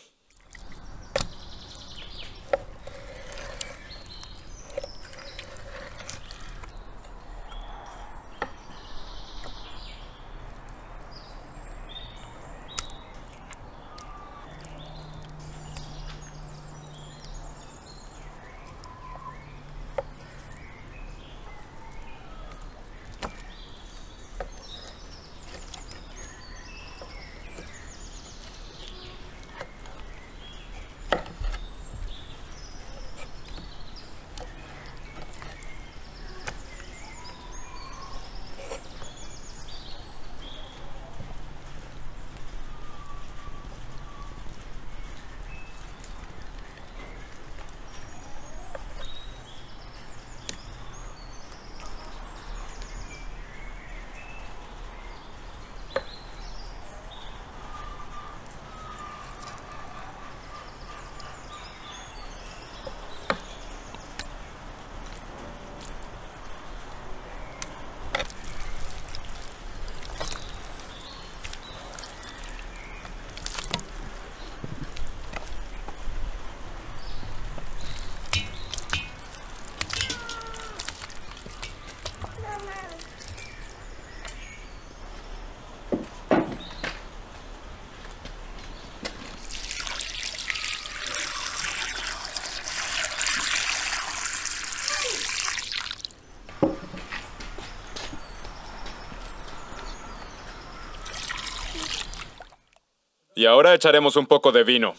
Y ahora echaremos un poco de vino.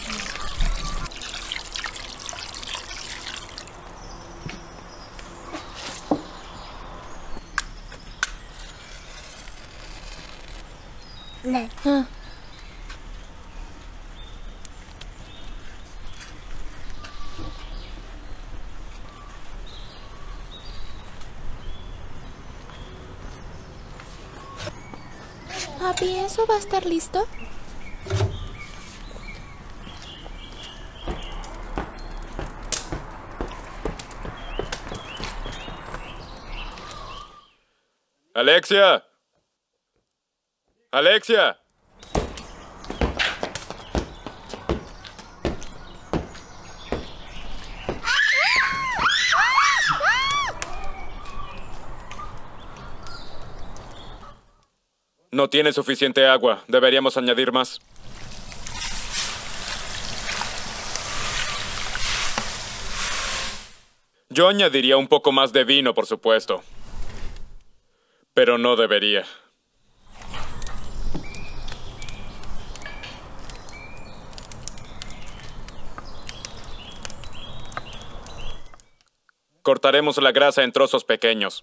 Ah. Papi, ¿eso va a estar listo? ¡Alexia! ¡Alexia! No tiene suficiente agua. Deberíamos añadir más. Yo añadiría un poco más de vino, por supuesto. Pero no debería. Cortaremos la grasa en trozos pequeños.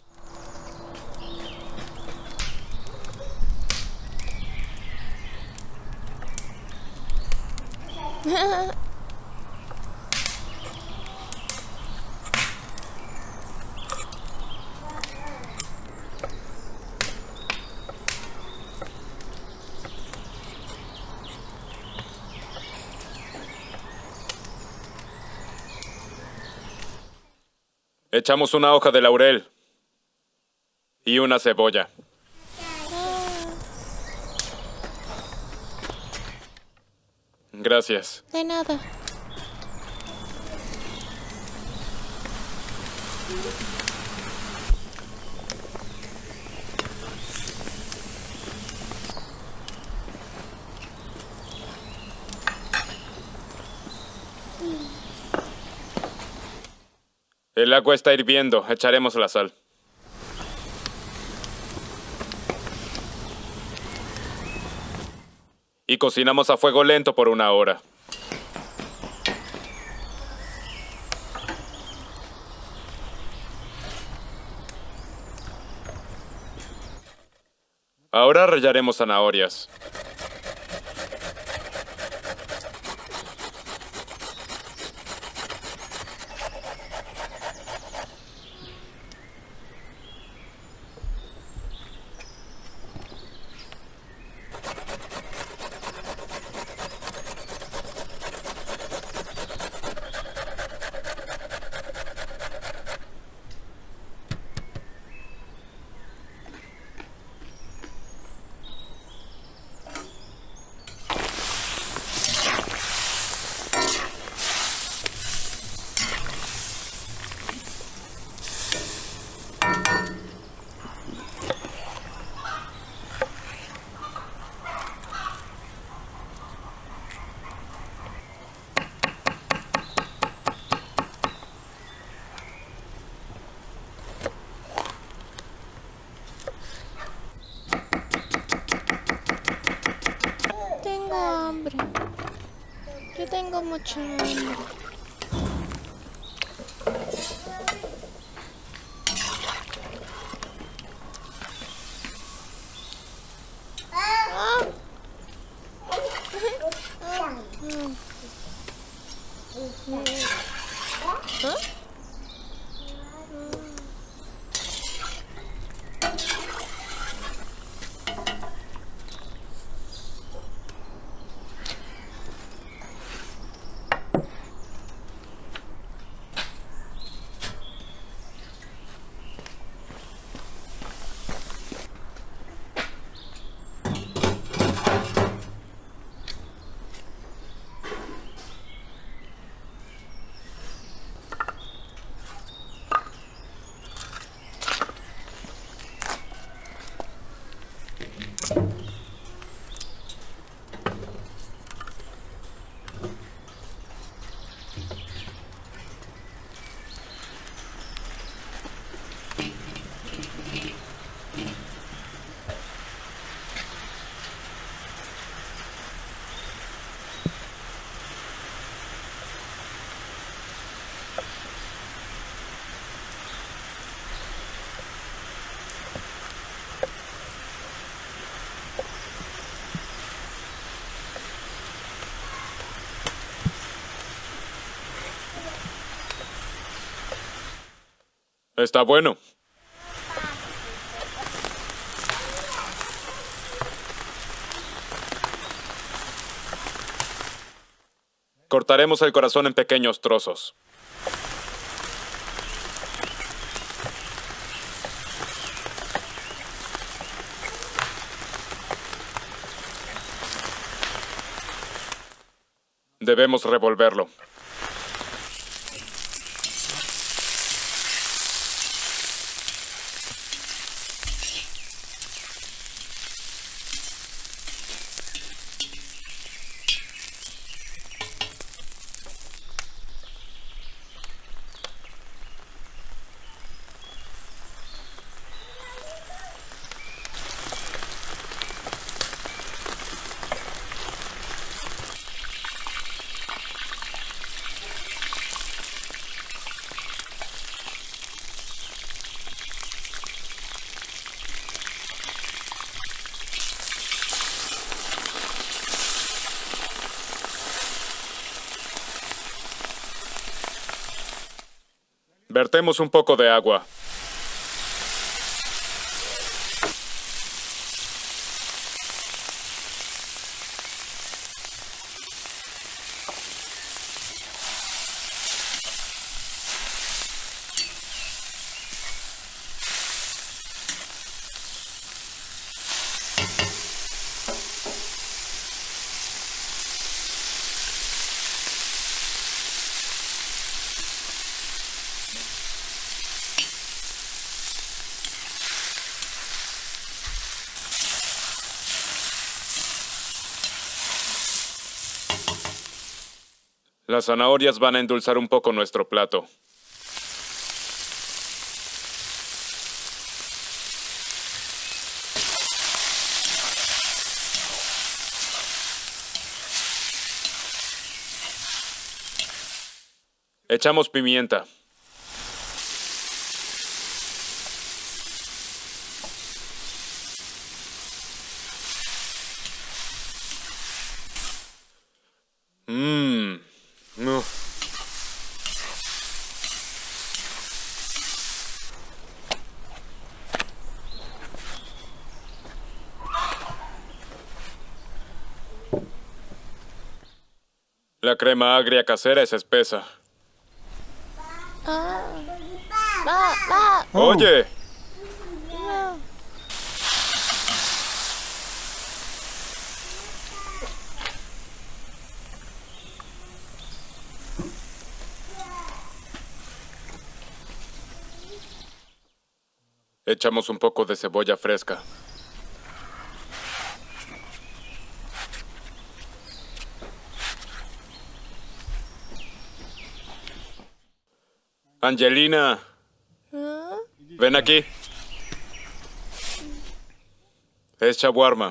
Echamos una hoja de laurel y una cebolla. Gracias. De nada. El agua está hirviendo. Echaremos la sal. Y cocinamos a fuego lento por una hora. Ahora rallaremos zanahorias. Tengo hambre. Yo tengo mucha hambre. Ah. ¿Ah? Está bueno. Cortaremos el corazón en pequeños trozos. Debemos revolverlo. Vertemos un poco de agua. Las zanahorias van a endulzar un poco nuestro plato. Echamos pimienta. Mmm. No. La crema agria casera es espesa. Oye. Echamos un poco de cebolla fresca. Angelina, ven aquí. Es shawarma.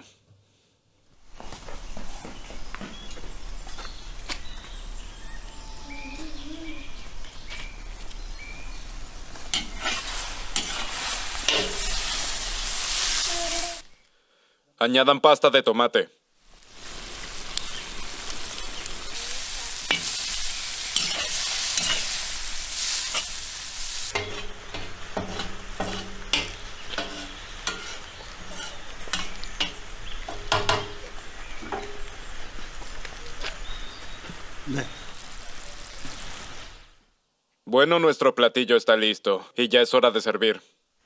Añadan pasta de tomate. Bueno, nuestro platillo está listo y ya es hora de servir.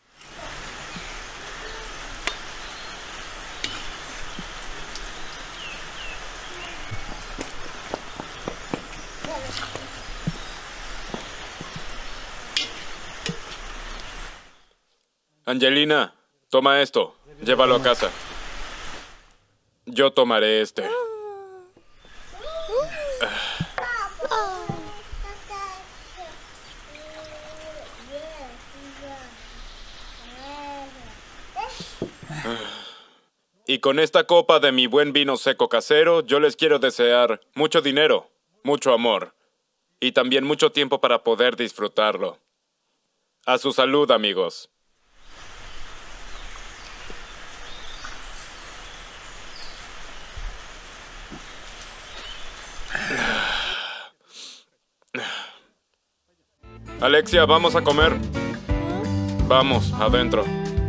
Angelina, toma esto. Llévalo a casa. Yo tomaré este. Y con esta copa de mi buen vino seco casero, yo les quiero desear mucho dinero, mucho amor y también mucho tiempo para poder disfrutarlo. A su salud, amigos. Alexia, vamos a comer. Vamos, adentro.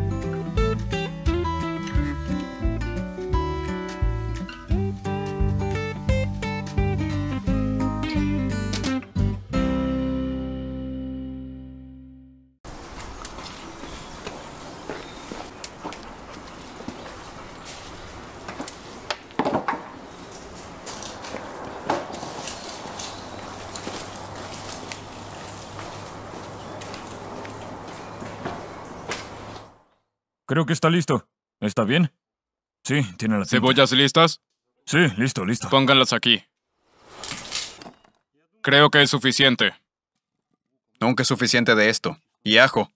Creo que está listo. ¿Está bien? Sí, tiene la tinta. ¿Cebollas listas? Sí, listo, listo. Pónganlas aquí. Creo que es suficiente. Nunca es suficiente de esto. Y ajo.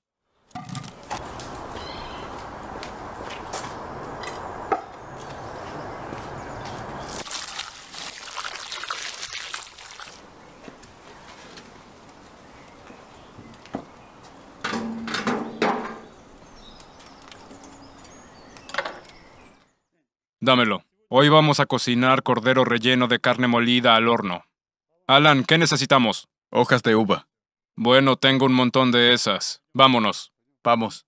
Dámelo. Hoy vamos a cocinar cordero relleno de carne molida al horno. Alan, ¿qué necesitamos? Hojas de uva. Bueno, tengo un montón de esas. Vámonos. Vamos.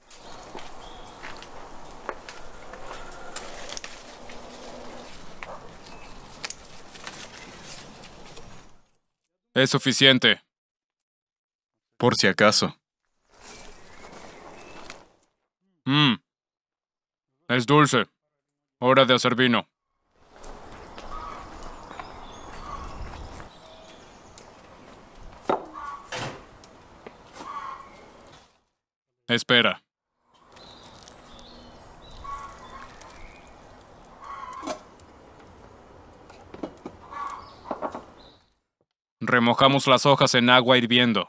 Es suficiente. Por si acaso. Mmm. Es dulce. Hora de hacer vino. Espera. Remojamos las hojas en agua hirviendo.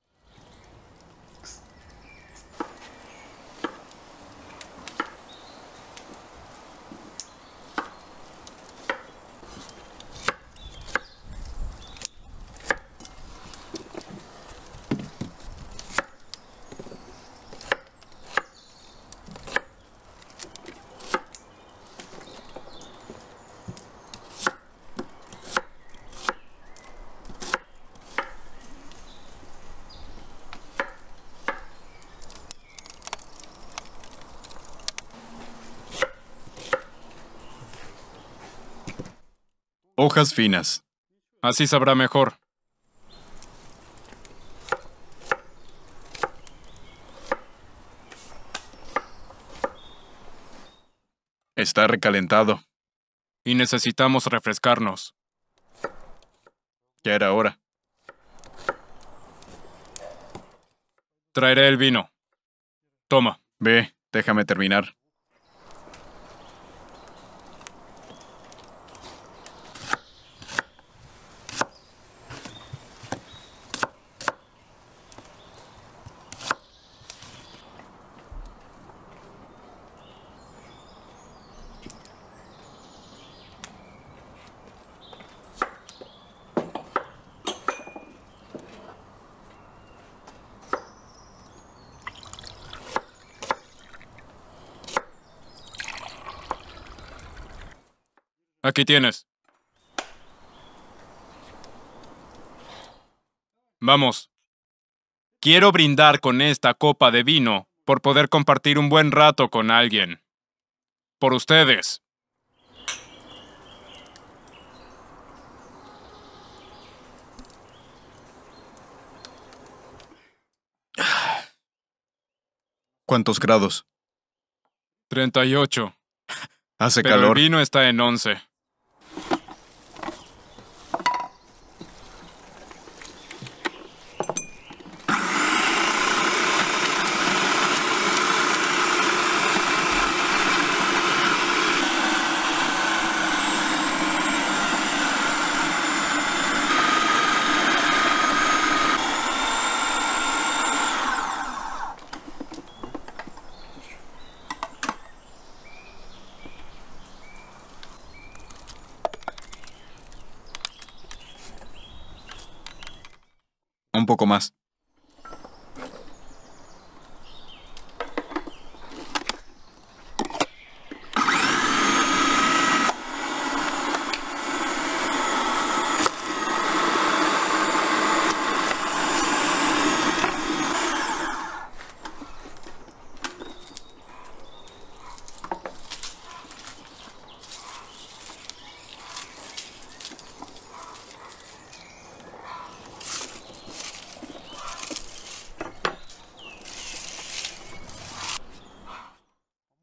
Hojas finas. Así sabrá mejor. Está recalentado. Y necesitamos refrescarnos. Ya era hora. Traeré el vino. Toma. Ve, déjame terminar. Aquí tienes. Vamos. Quiero brindar con esta copa de vino por poder compartir un buen rato con alguien. Por ustedes. ¿Cuántos grados? treinta y ocho. Hace Pero calor. el vino está en once. Un poco más.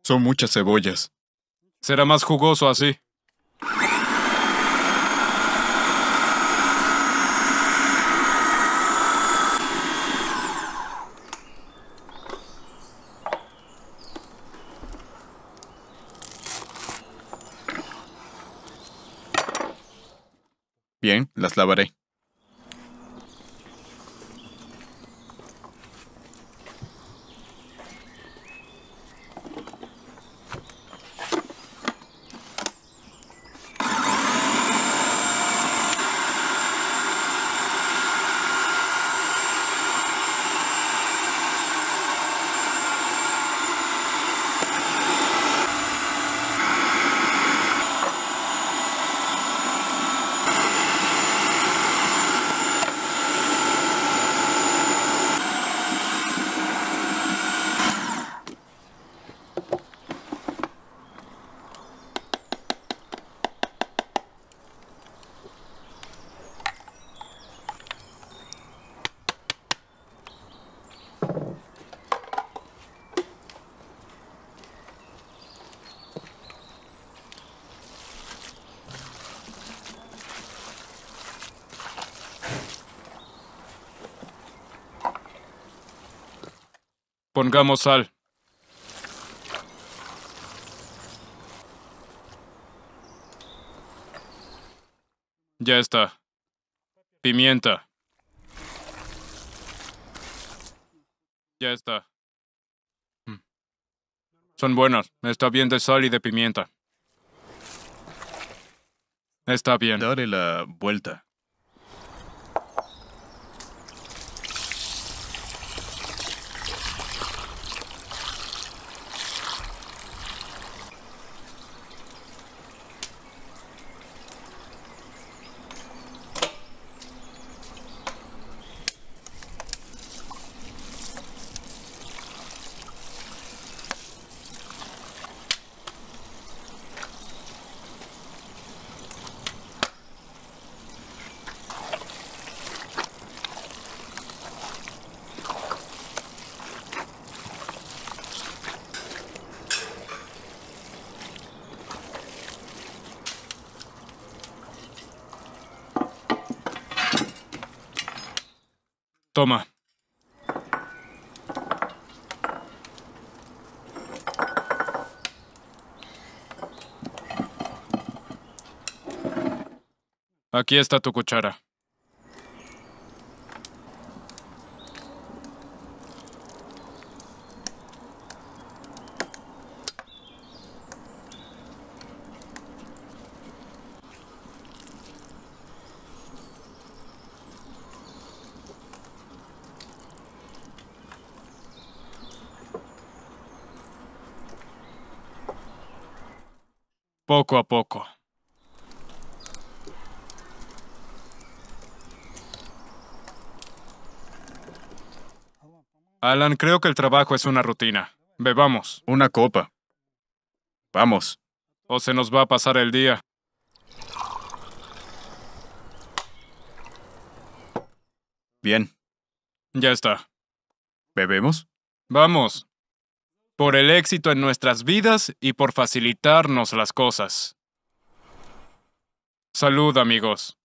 Son muchas cebollas. Será más jugoso así. Bien, las lavaré. Pongamos sal. Ya está. Pimienta. Ya está. Mm. Son buenas. Está bien de sal y de pimienta. Está bien. Daré la vuelta. Toma. Aquí está tu cuchara. Poco a poco. Alan, creo que el trabajo es una rutina. Bebamos. Una copa. Vamos. O se nos va a pasar el día. Bien. Ya está. ¿Bebemos? Vamos. Por el éxito en nuestras vidas y por facilitarnos las cosas. Salud, amigos.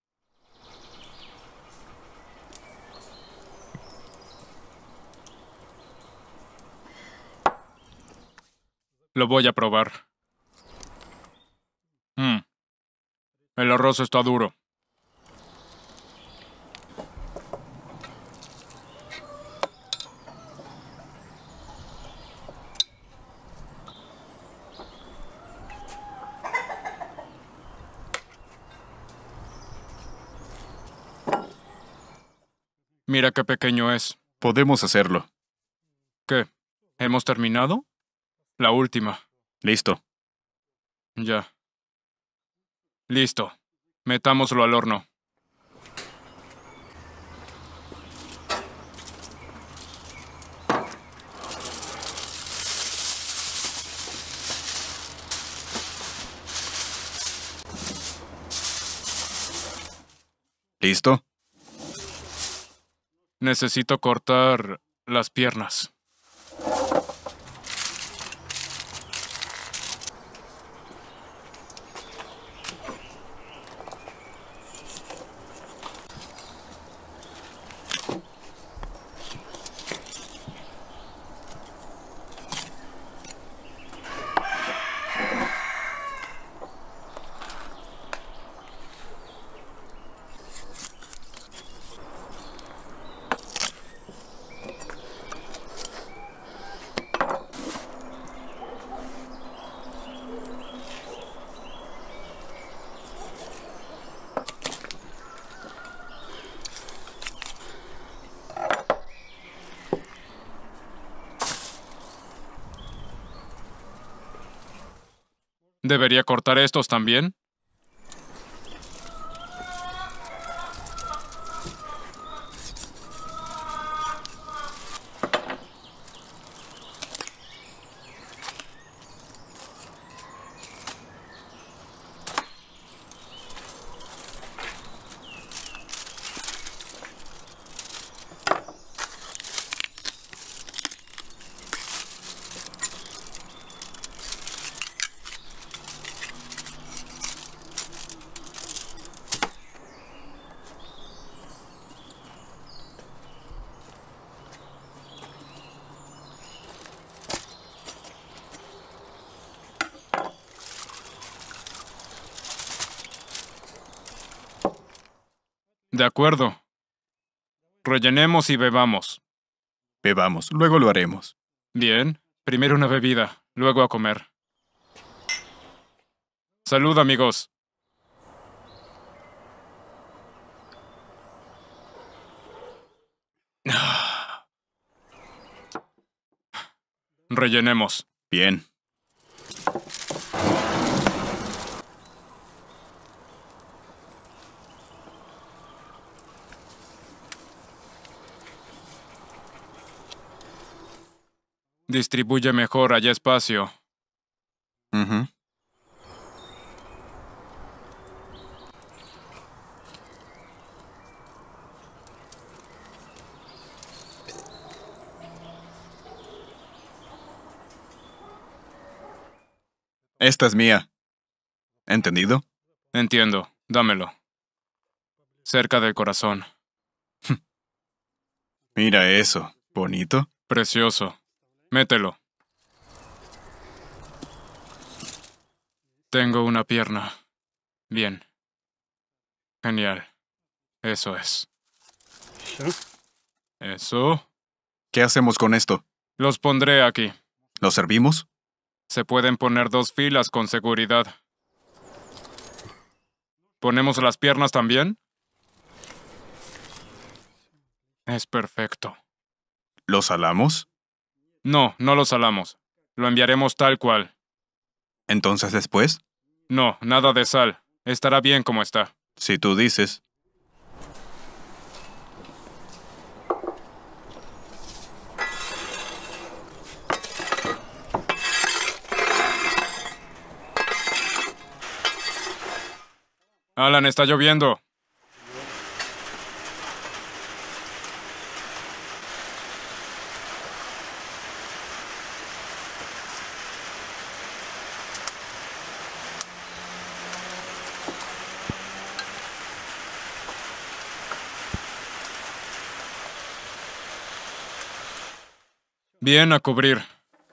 Lo voy a probar. Mm. El arroz está duro. Mira qué pequeño es. Podemos hacerlo. ¿Qué? ¿Hemos terminado? La última. Listo. Ya. Listo. Metámoslo al horno. ¿Listo? Necesito cortar las piernas. ¿Debería cortar estos también? De acuerdo. Rellenemos y bebamos. Bebamos, luego lo haremos. Bien. Primero una bebida, luego a comer. Salud, amigos. Rellenemos. Bien. Distribuye mejor, haya espacio. Ujú. Esta es mía. ¿Entendido? Entiendo. Dámelo. Cerca del corazón. Mira eso. ¿Bonito? Precioso. Mételo. Tengo una pierna. Bien. Genial. Eso es. Eso. ¿Qué hacemos con esto? Los pondré aquí. ¿Lo servimos? Se pueden poner dos filas con seguridad. ¿Ponemos las piernas también? Es perfecto. ¿Lo salamos? No, no lo salamos. Lo enviaremos tal cual. ¿Entonces después? No, nada de sal. Estará bien como está. Si tú dices. Alan, está lloviendo. Bien, a cubrir.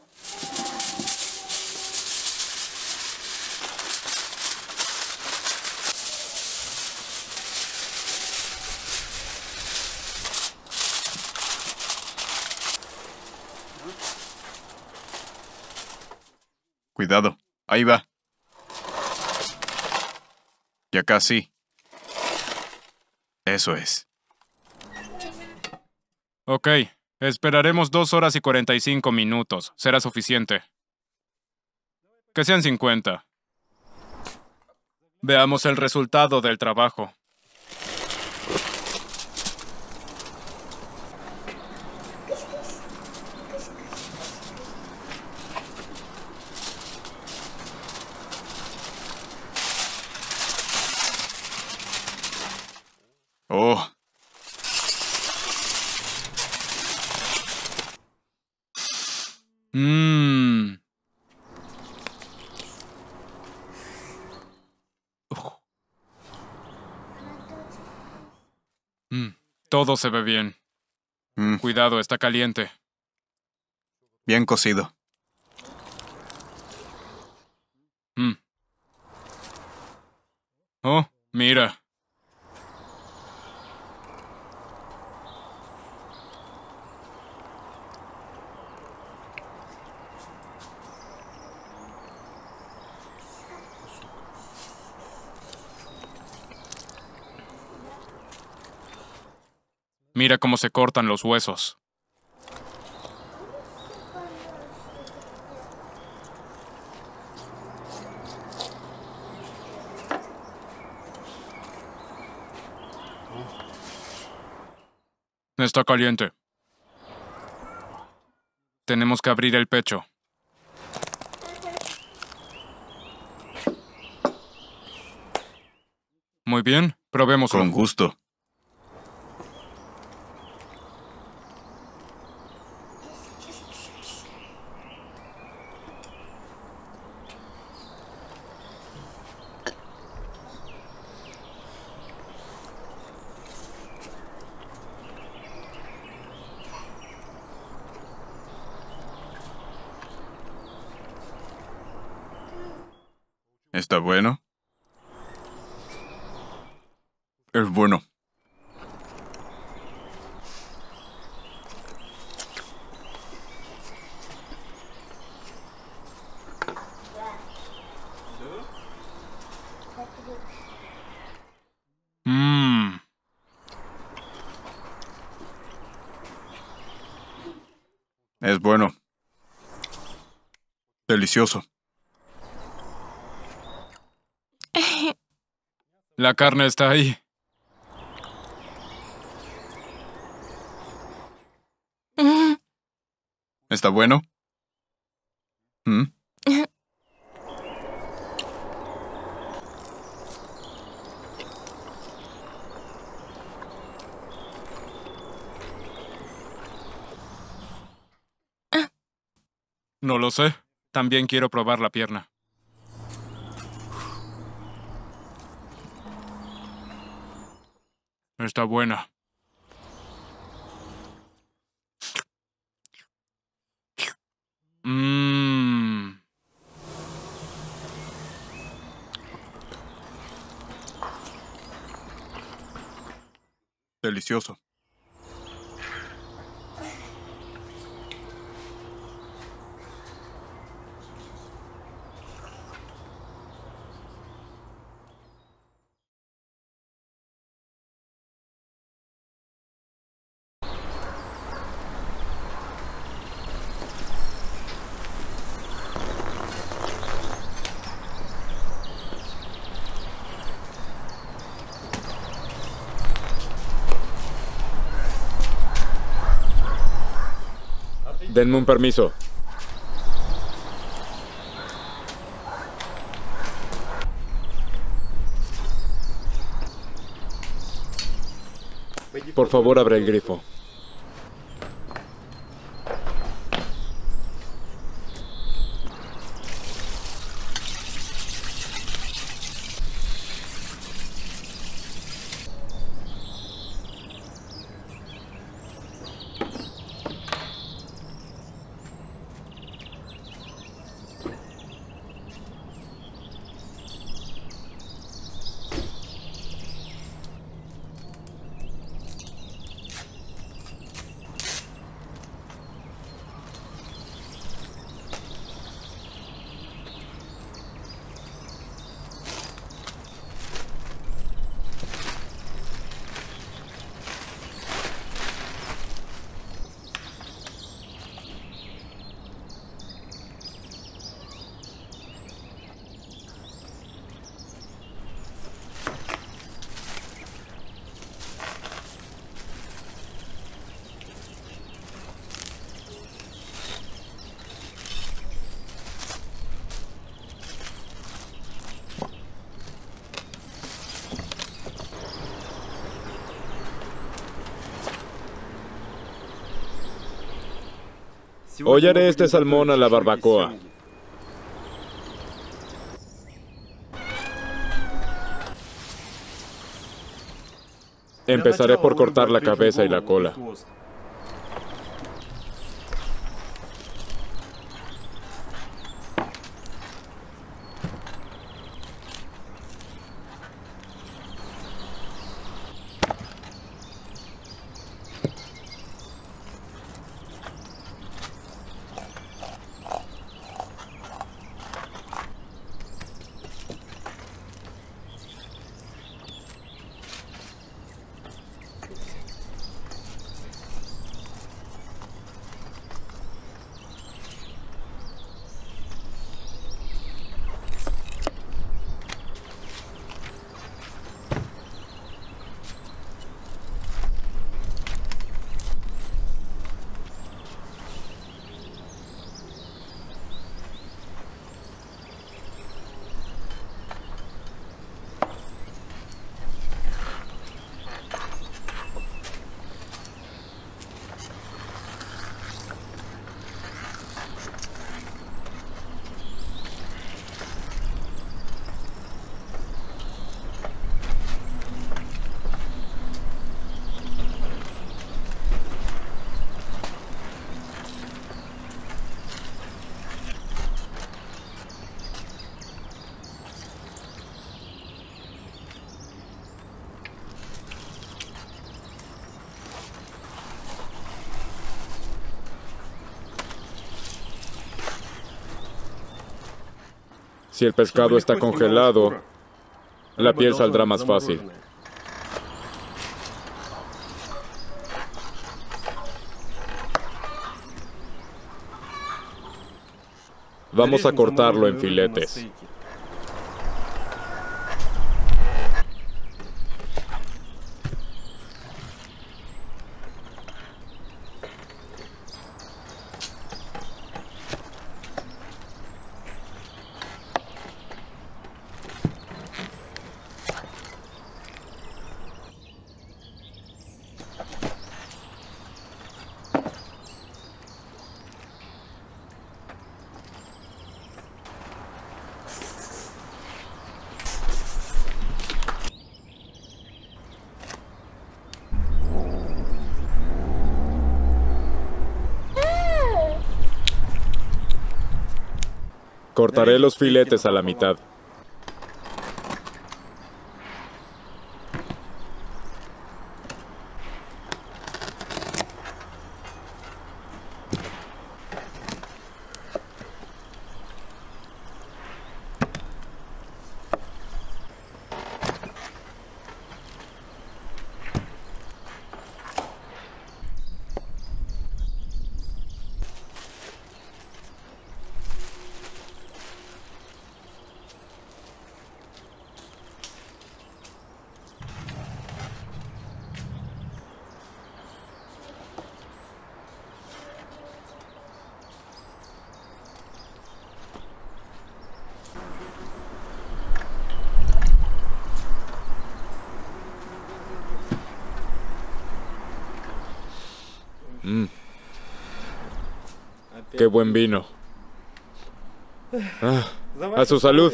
Cuidado. Ahí va. Ya casi. Eso es. Ok. Esperaremos dos horas y cuarenta y cinco minutos. Será suficiente. Que sean cincuenta. Veamos el resultado del trabajo. Oh. Mmm. Mm, todo se ve bien. Mm, Cuidado, está caliente. bien cocido. Mm. Oh, mira. Mira cómo se cortan los huesos. Está caliente. Tenemos que abrir el pecho. Muy bien, probémoslo. Con gusto. ¿Está bueno? Es bueno. Mmm. Es bueno. Delicioso. La carne está ahí. ¿Está bueno? ¿Mm? No lo sé. También quiero probar la pierna. Está buena. Mmm. Delicioso. Denme un permiso. Por favor, abre el grifo. Hoy haré este salmón a la barbacoa. Empezaré por cortar la cabeza y la cola. Si el pescado está congelado, la piel saldrá más fácil. Vamos a cortarlo en filetes. Cortaré los filetes a la mitad. Mm. Qué buen vino. Ah, a su salud.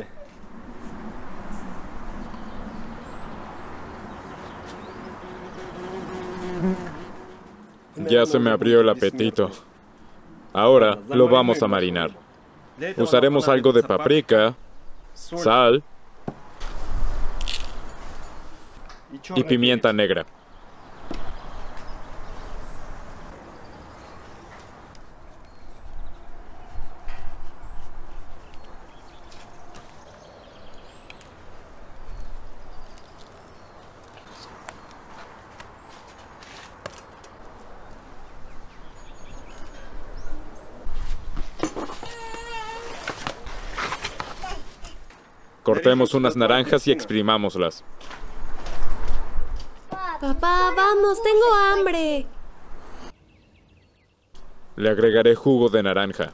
Ya se me abrió el apetito. Ahora lo vamos a marinar. Usaremos algo de paprika, sal y pimienta negra. Cortemos unas naranjas y exprimámoslas. Papá, vamos, tengo hambre. Le agregaré jugo de naranja.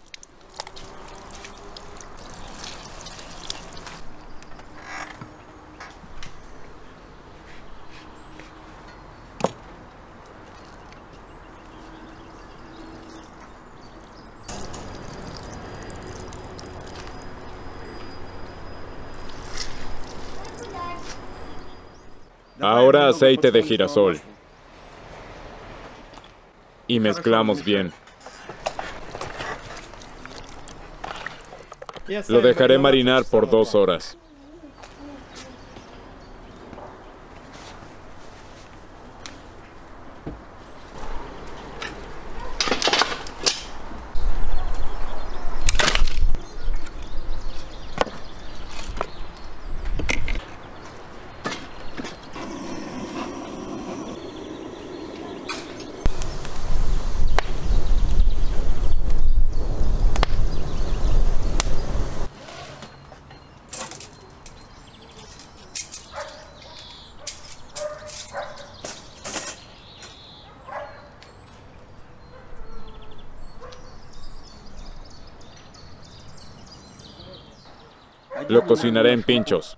Ahora aceite de girasol. Y mezclamos bien. Lo dejaré marinar por dos horas. Lo cocinaré en pinchos.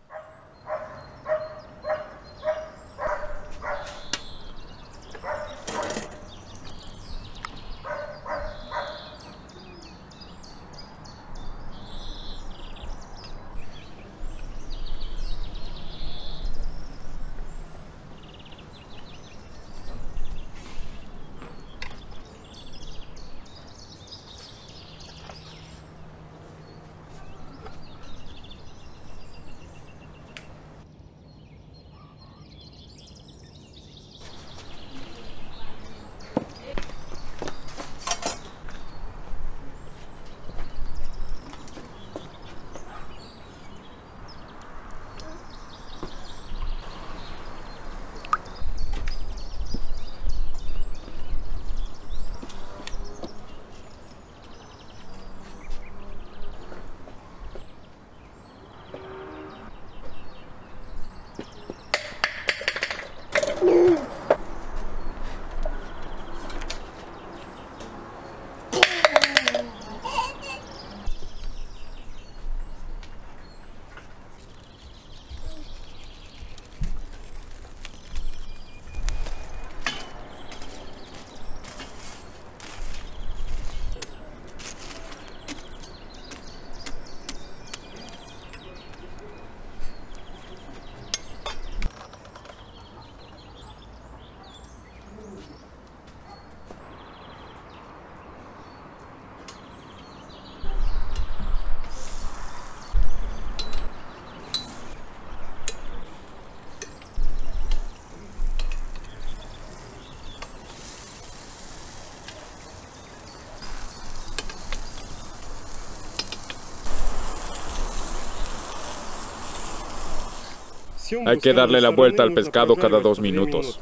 Hay que darle la vuelta al pescado cada dos minutos.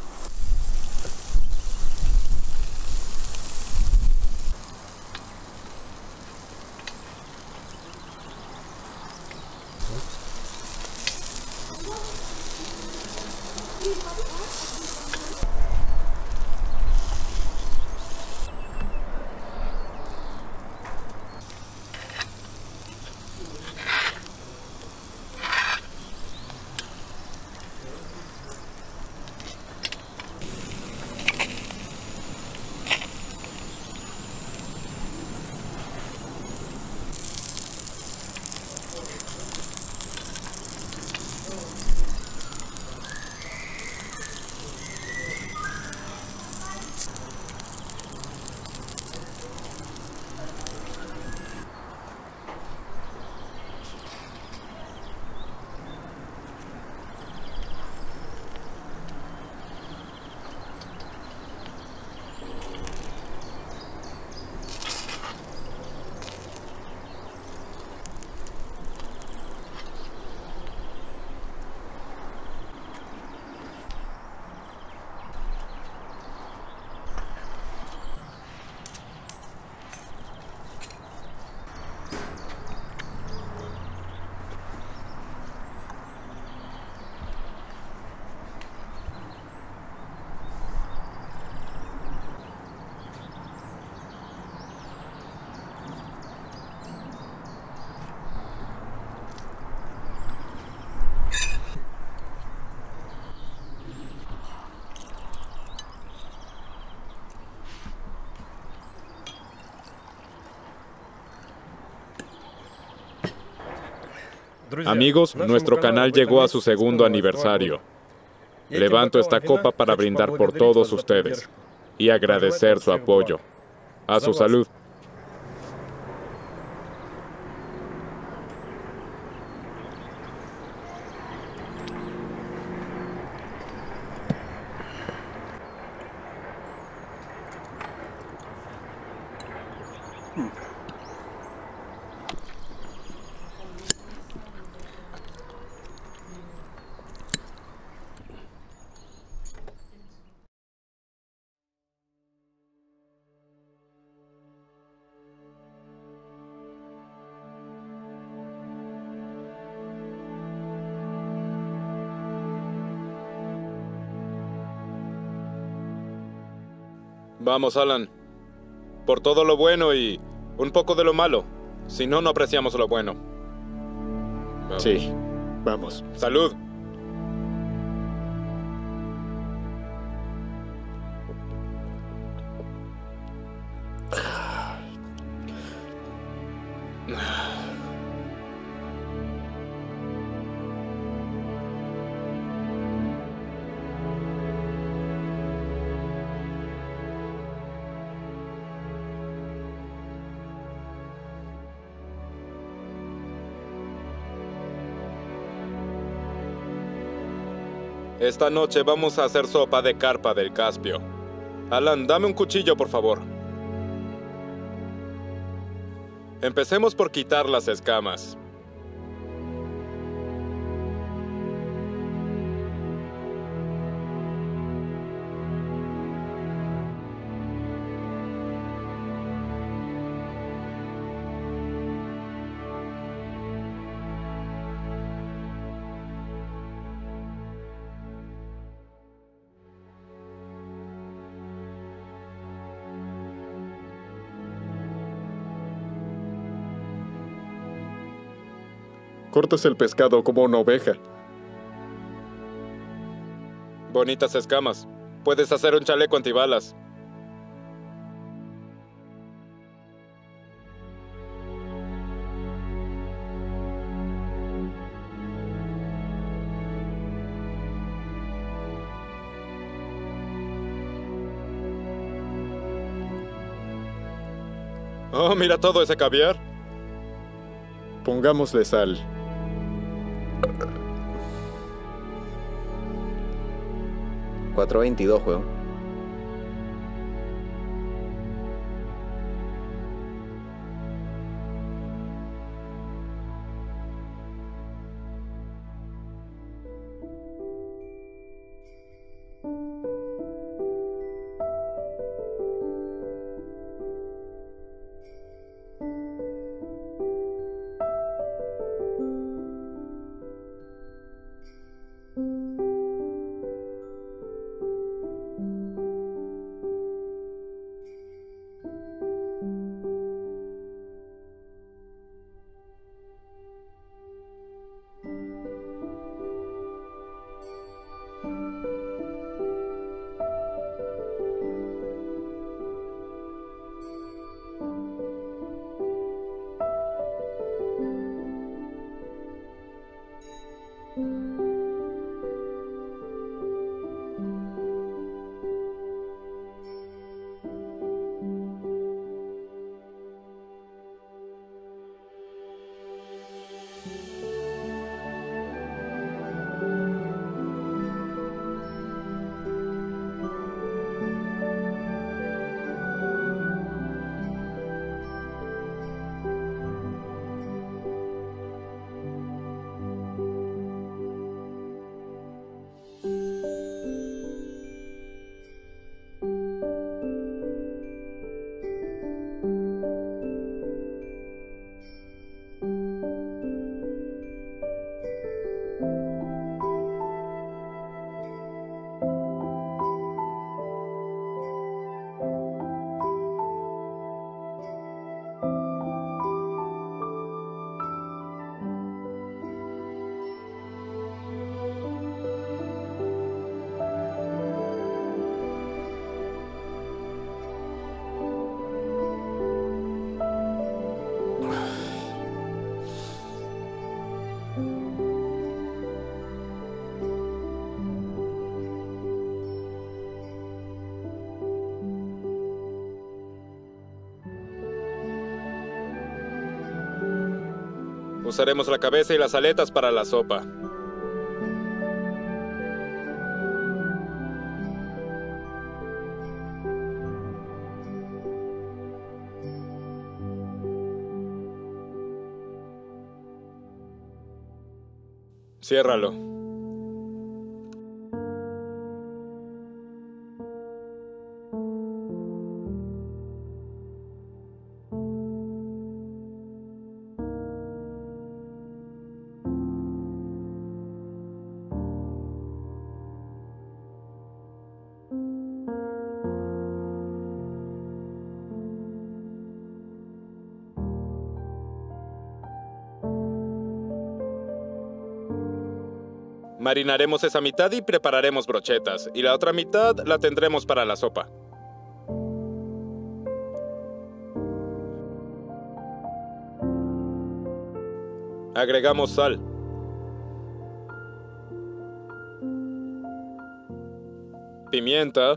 Amigos, nuestro canal llegó a su segundo aniversario. Levanto esta copa para brindar por todos ustedes y agradecer su apoyo. A su salud. Vamos, Alan. Por todo lo bueno y un poco de lo malo. Si no, no apreciamos lo bueno. Vamos. Sí, vamos. ¡Salud! Esta noche vamos a hacer sopa de carpa del Caspio. Alan, dame un cuchillo, por favor. Empecemos por quitar las escamas. Cortas el pescado como una oveja. Bonitas escamas. Puedes hacer un chaleco antibalas. Oh, mira todo ese caviar. Pongámosle sal. cuatro veintidós, juego. Usaremos la cabeza y las aletas para la sopa. Ciérralo. Marinaremos esa mitad y prepararemos brochetas, y la otra mitad la tendremos para la sopa. Agregamos sal. Pimienta.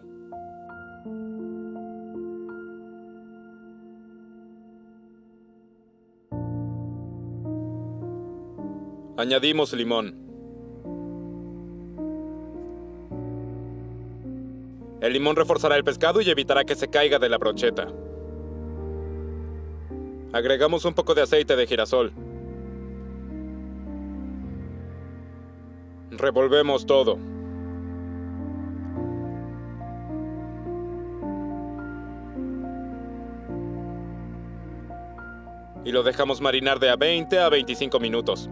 Añadimos limón. El limón reforzará el pescado y evitará que se caiga de la brocheta. Agregamos un poco de aceite de girasol. Revolvemos todo. Y lo dejamos marinar de a veinte a veinticinco minutos.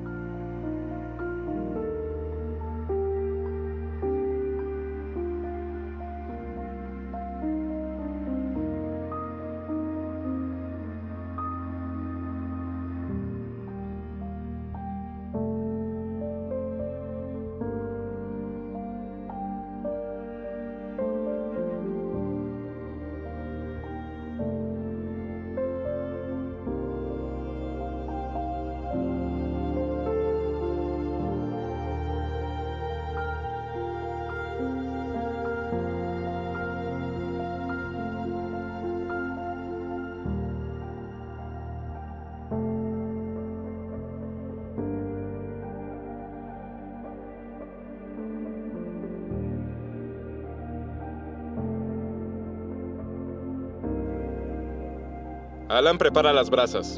Alan prepara las brasas.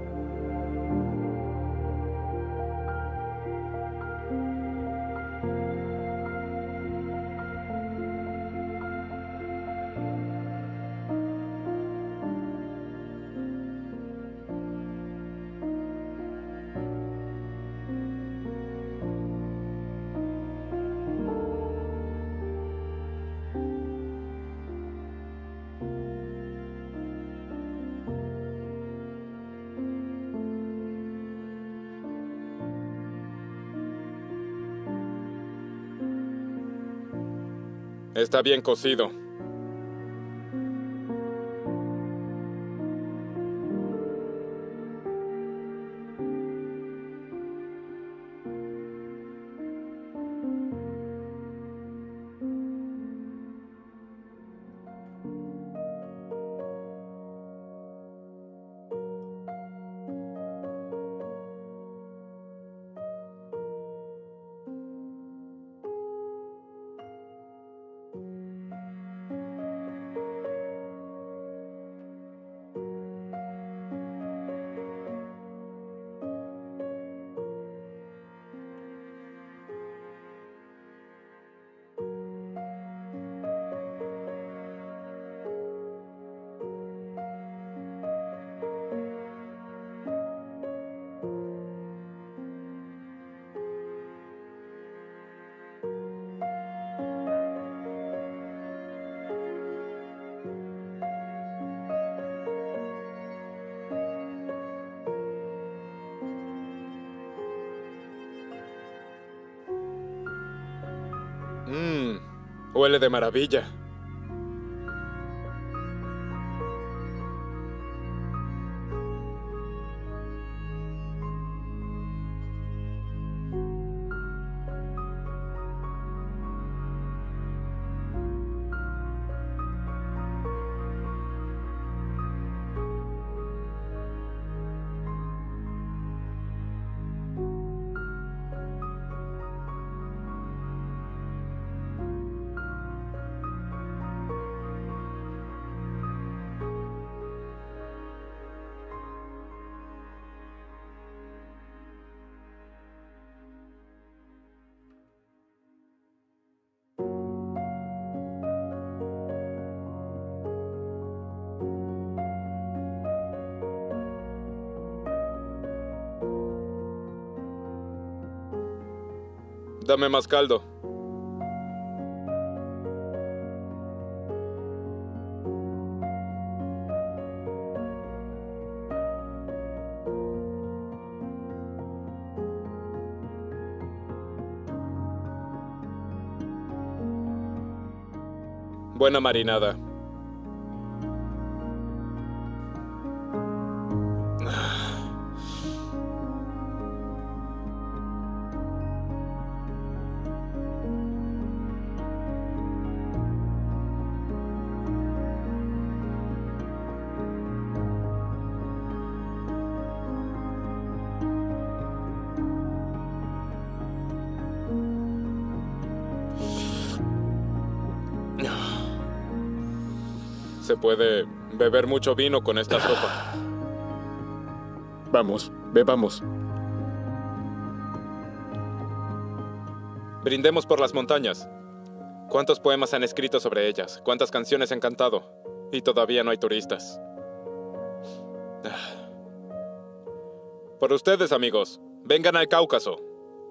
Está bien cocido. Mmm, huele de maravilla. Dame más caldo. Buena marinada. Se puede beber mucho vino con esta sopa. Vamos, bebamos. Brindemos por las montañas. ¿Cuántos poemas han escrito sobre ellas? ¿Cuántas canciones han cantado? Y todavía no hay turistas. Por ustedes, amigos. Vengan al Cáucaso.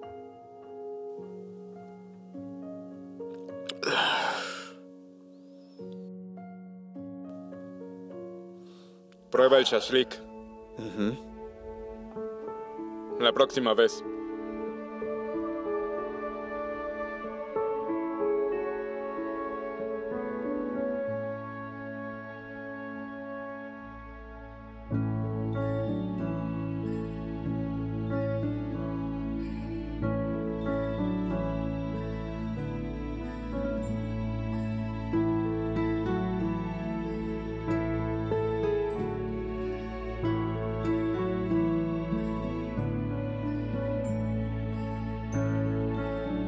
Prueba el shashlik. Uh-huh. La próxima vez.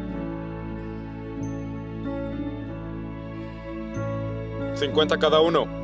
cincuenta cada uno.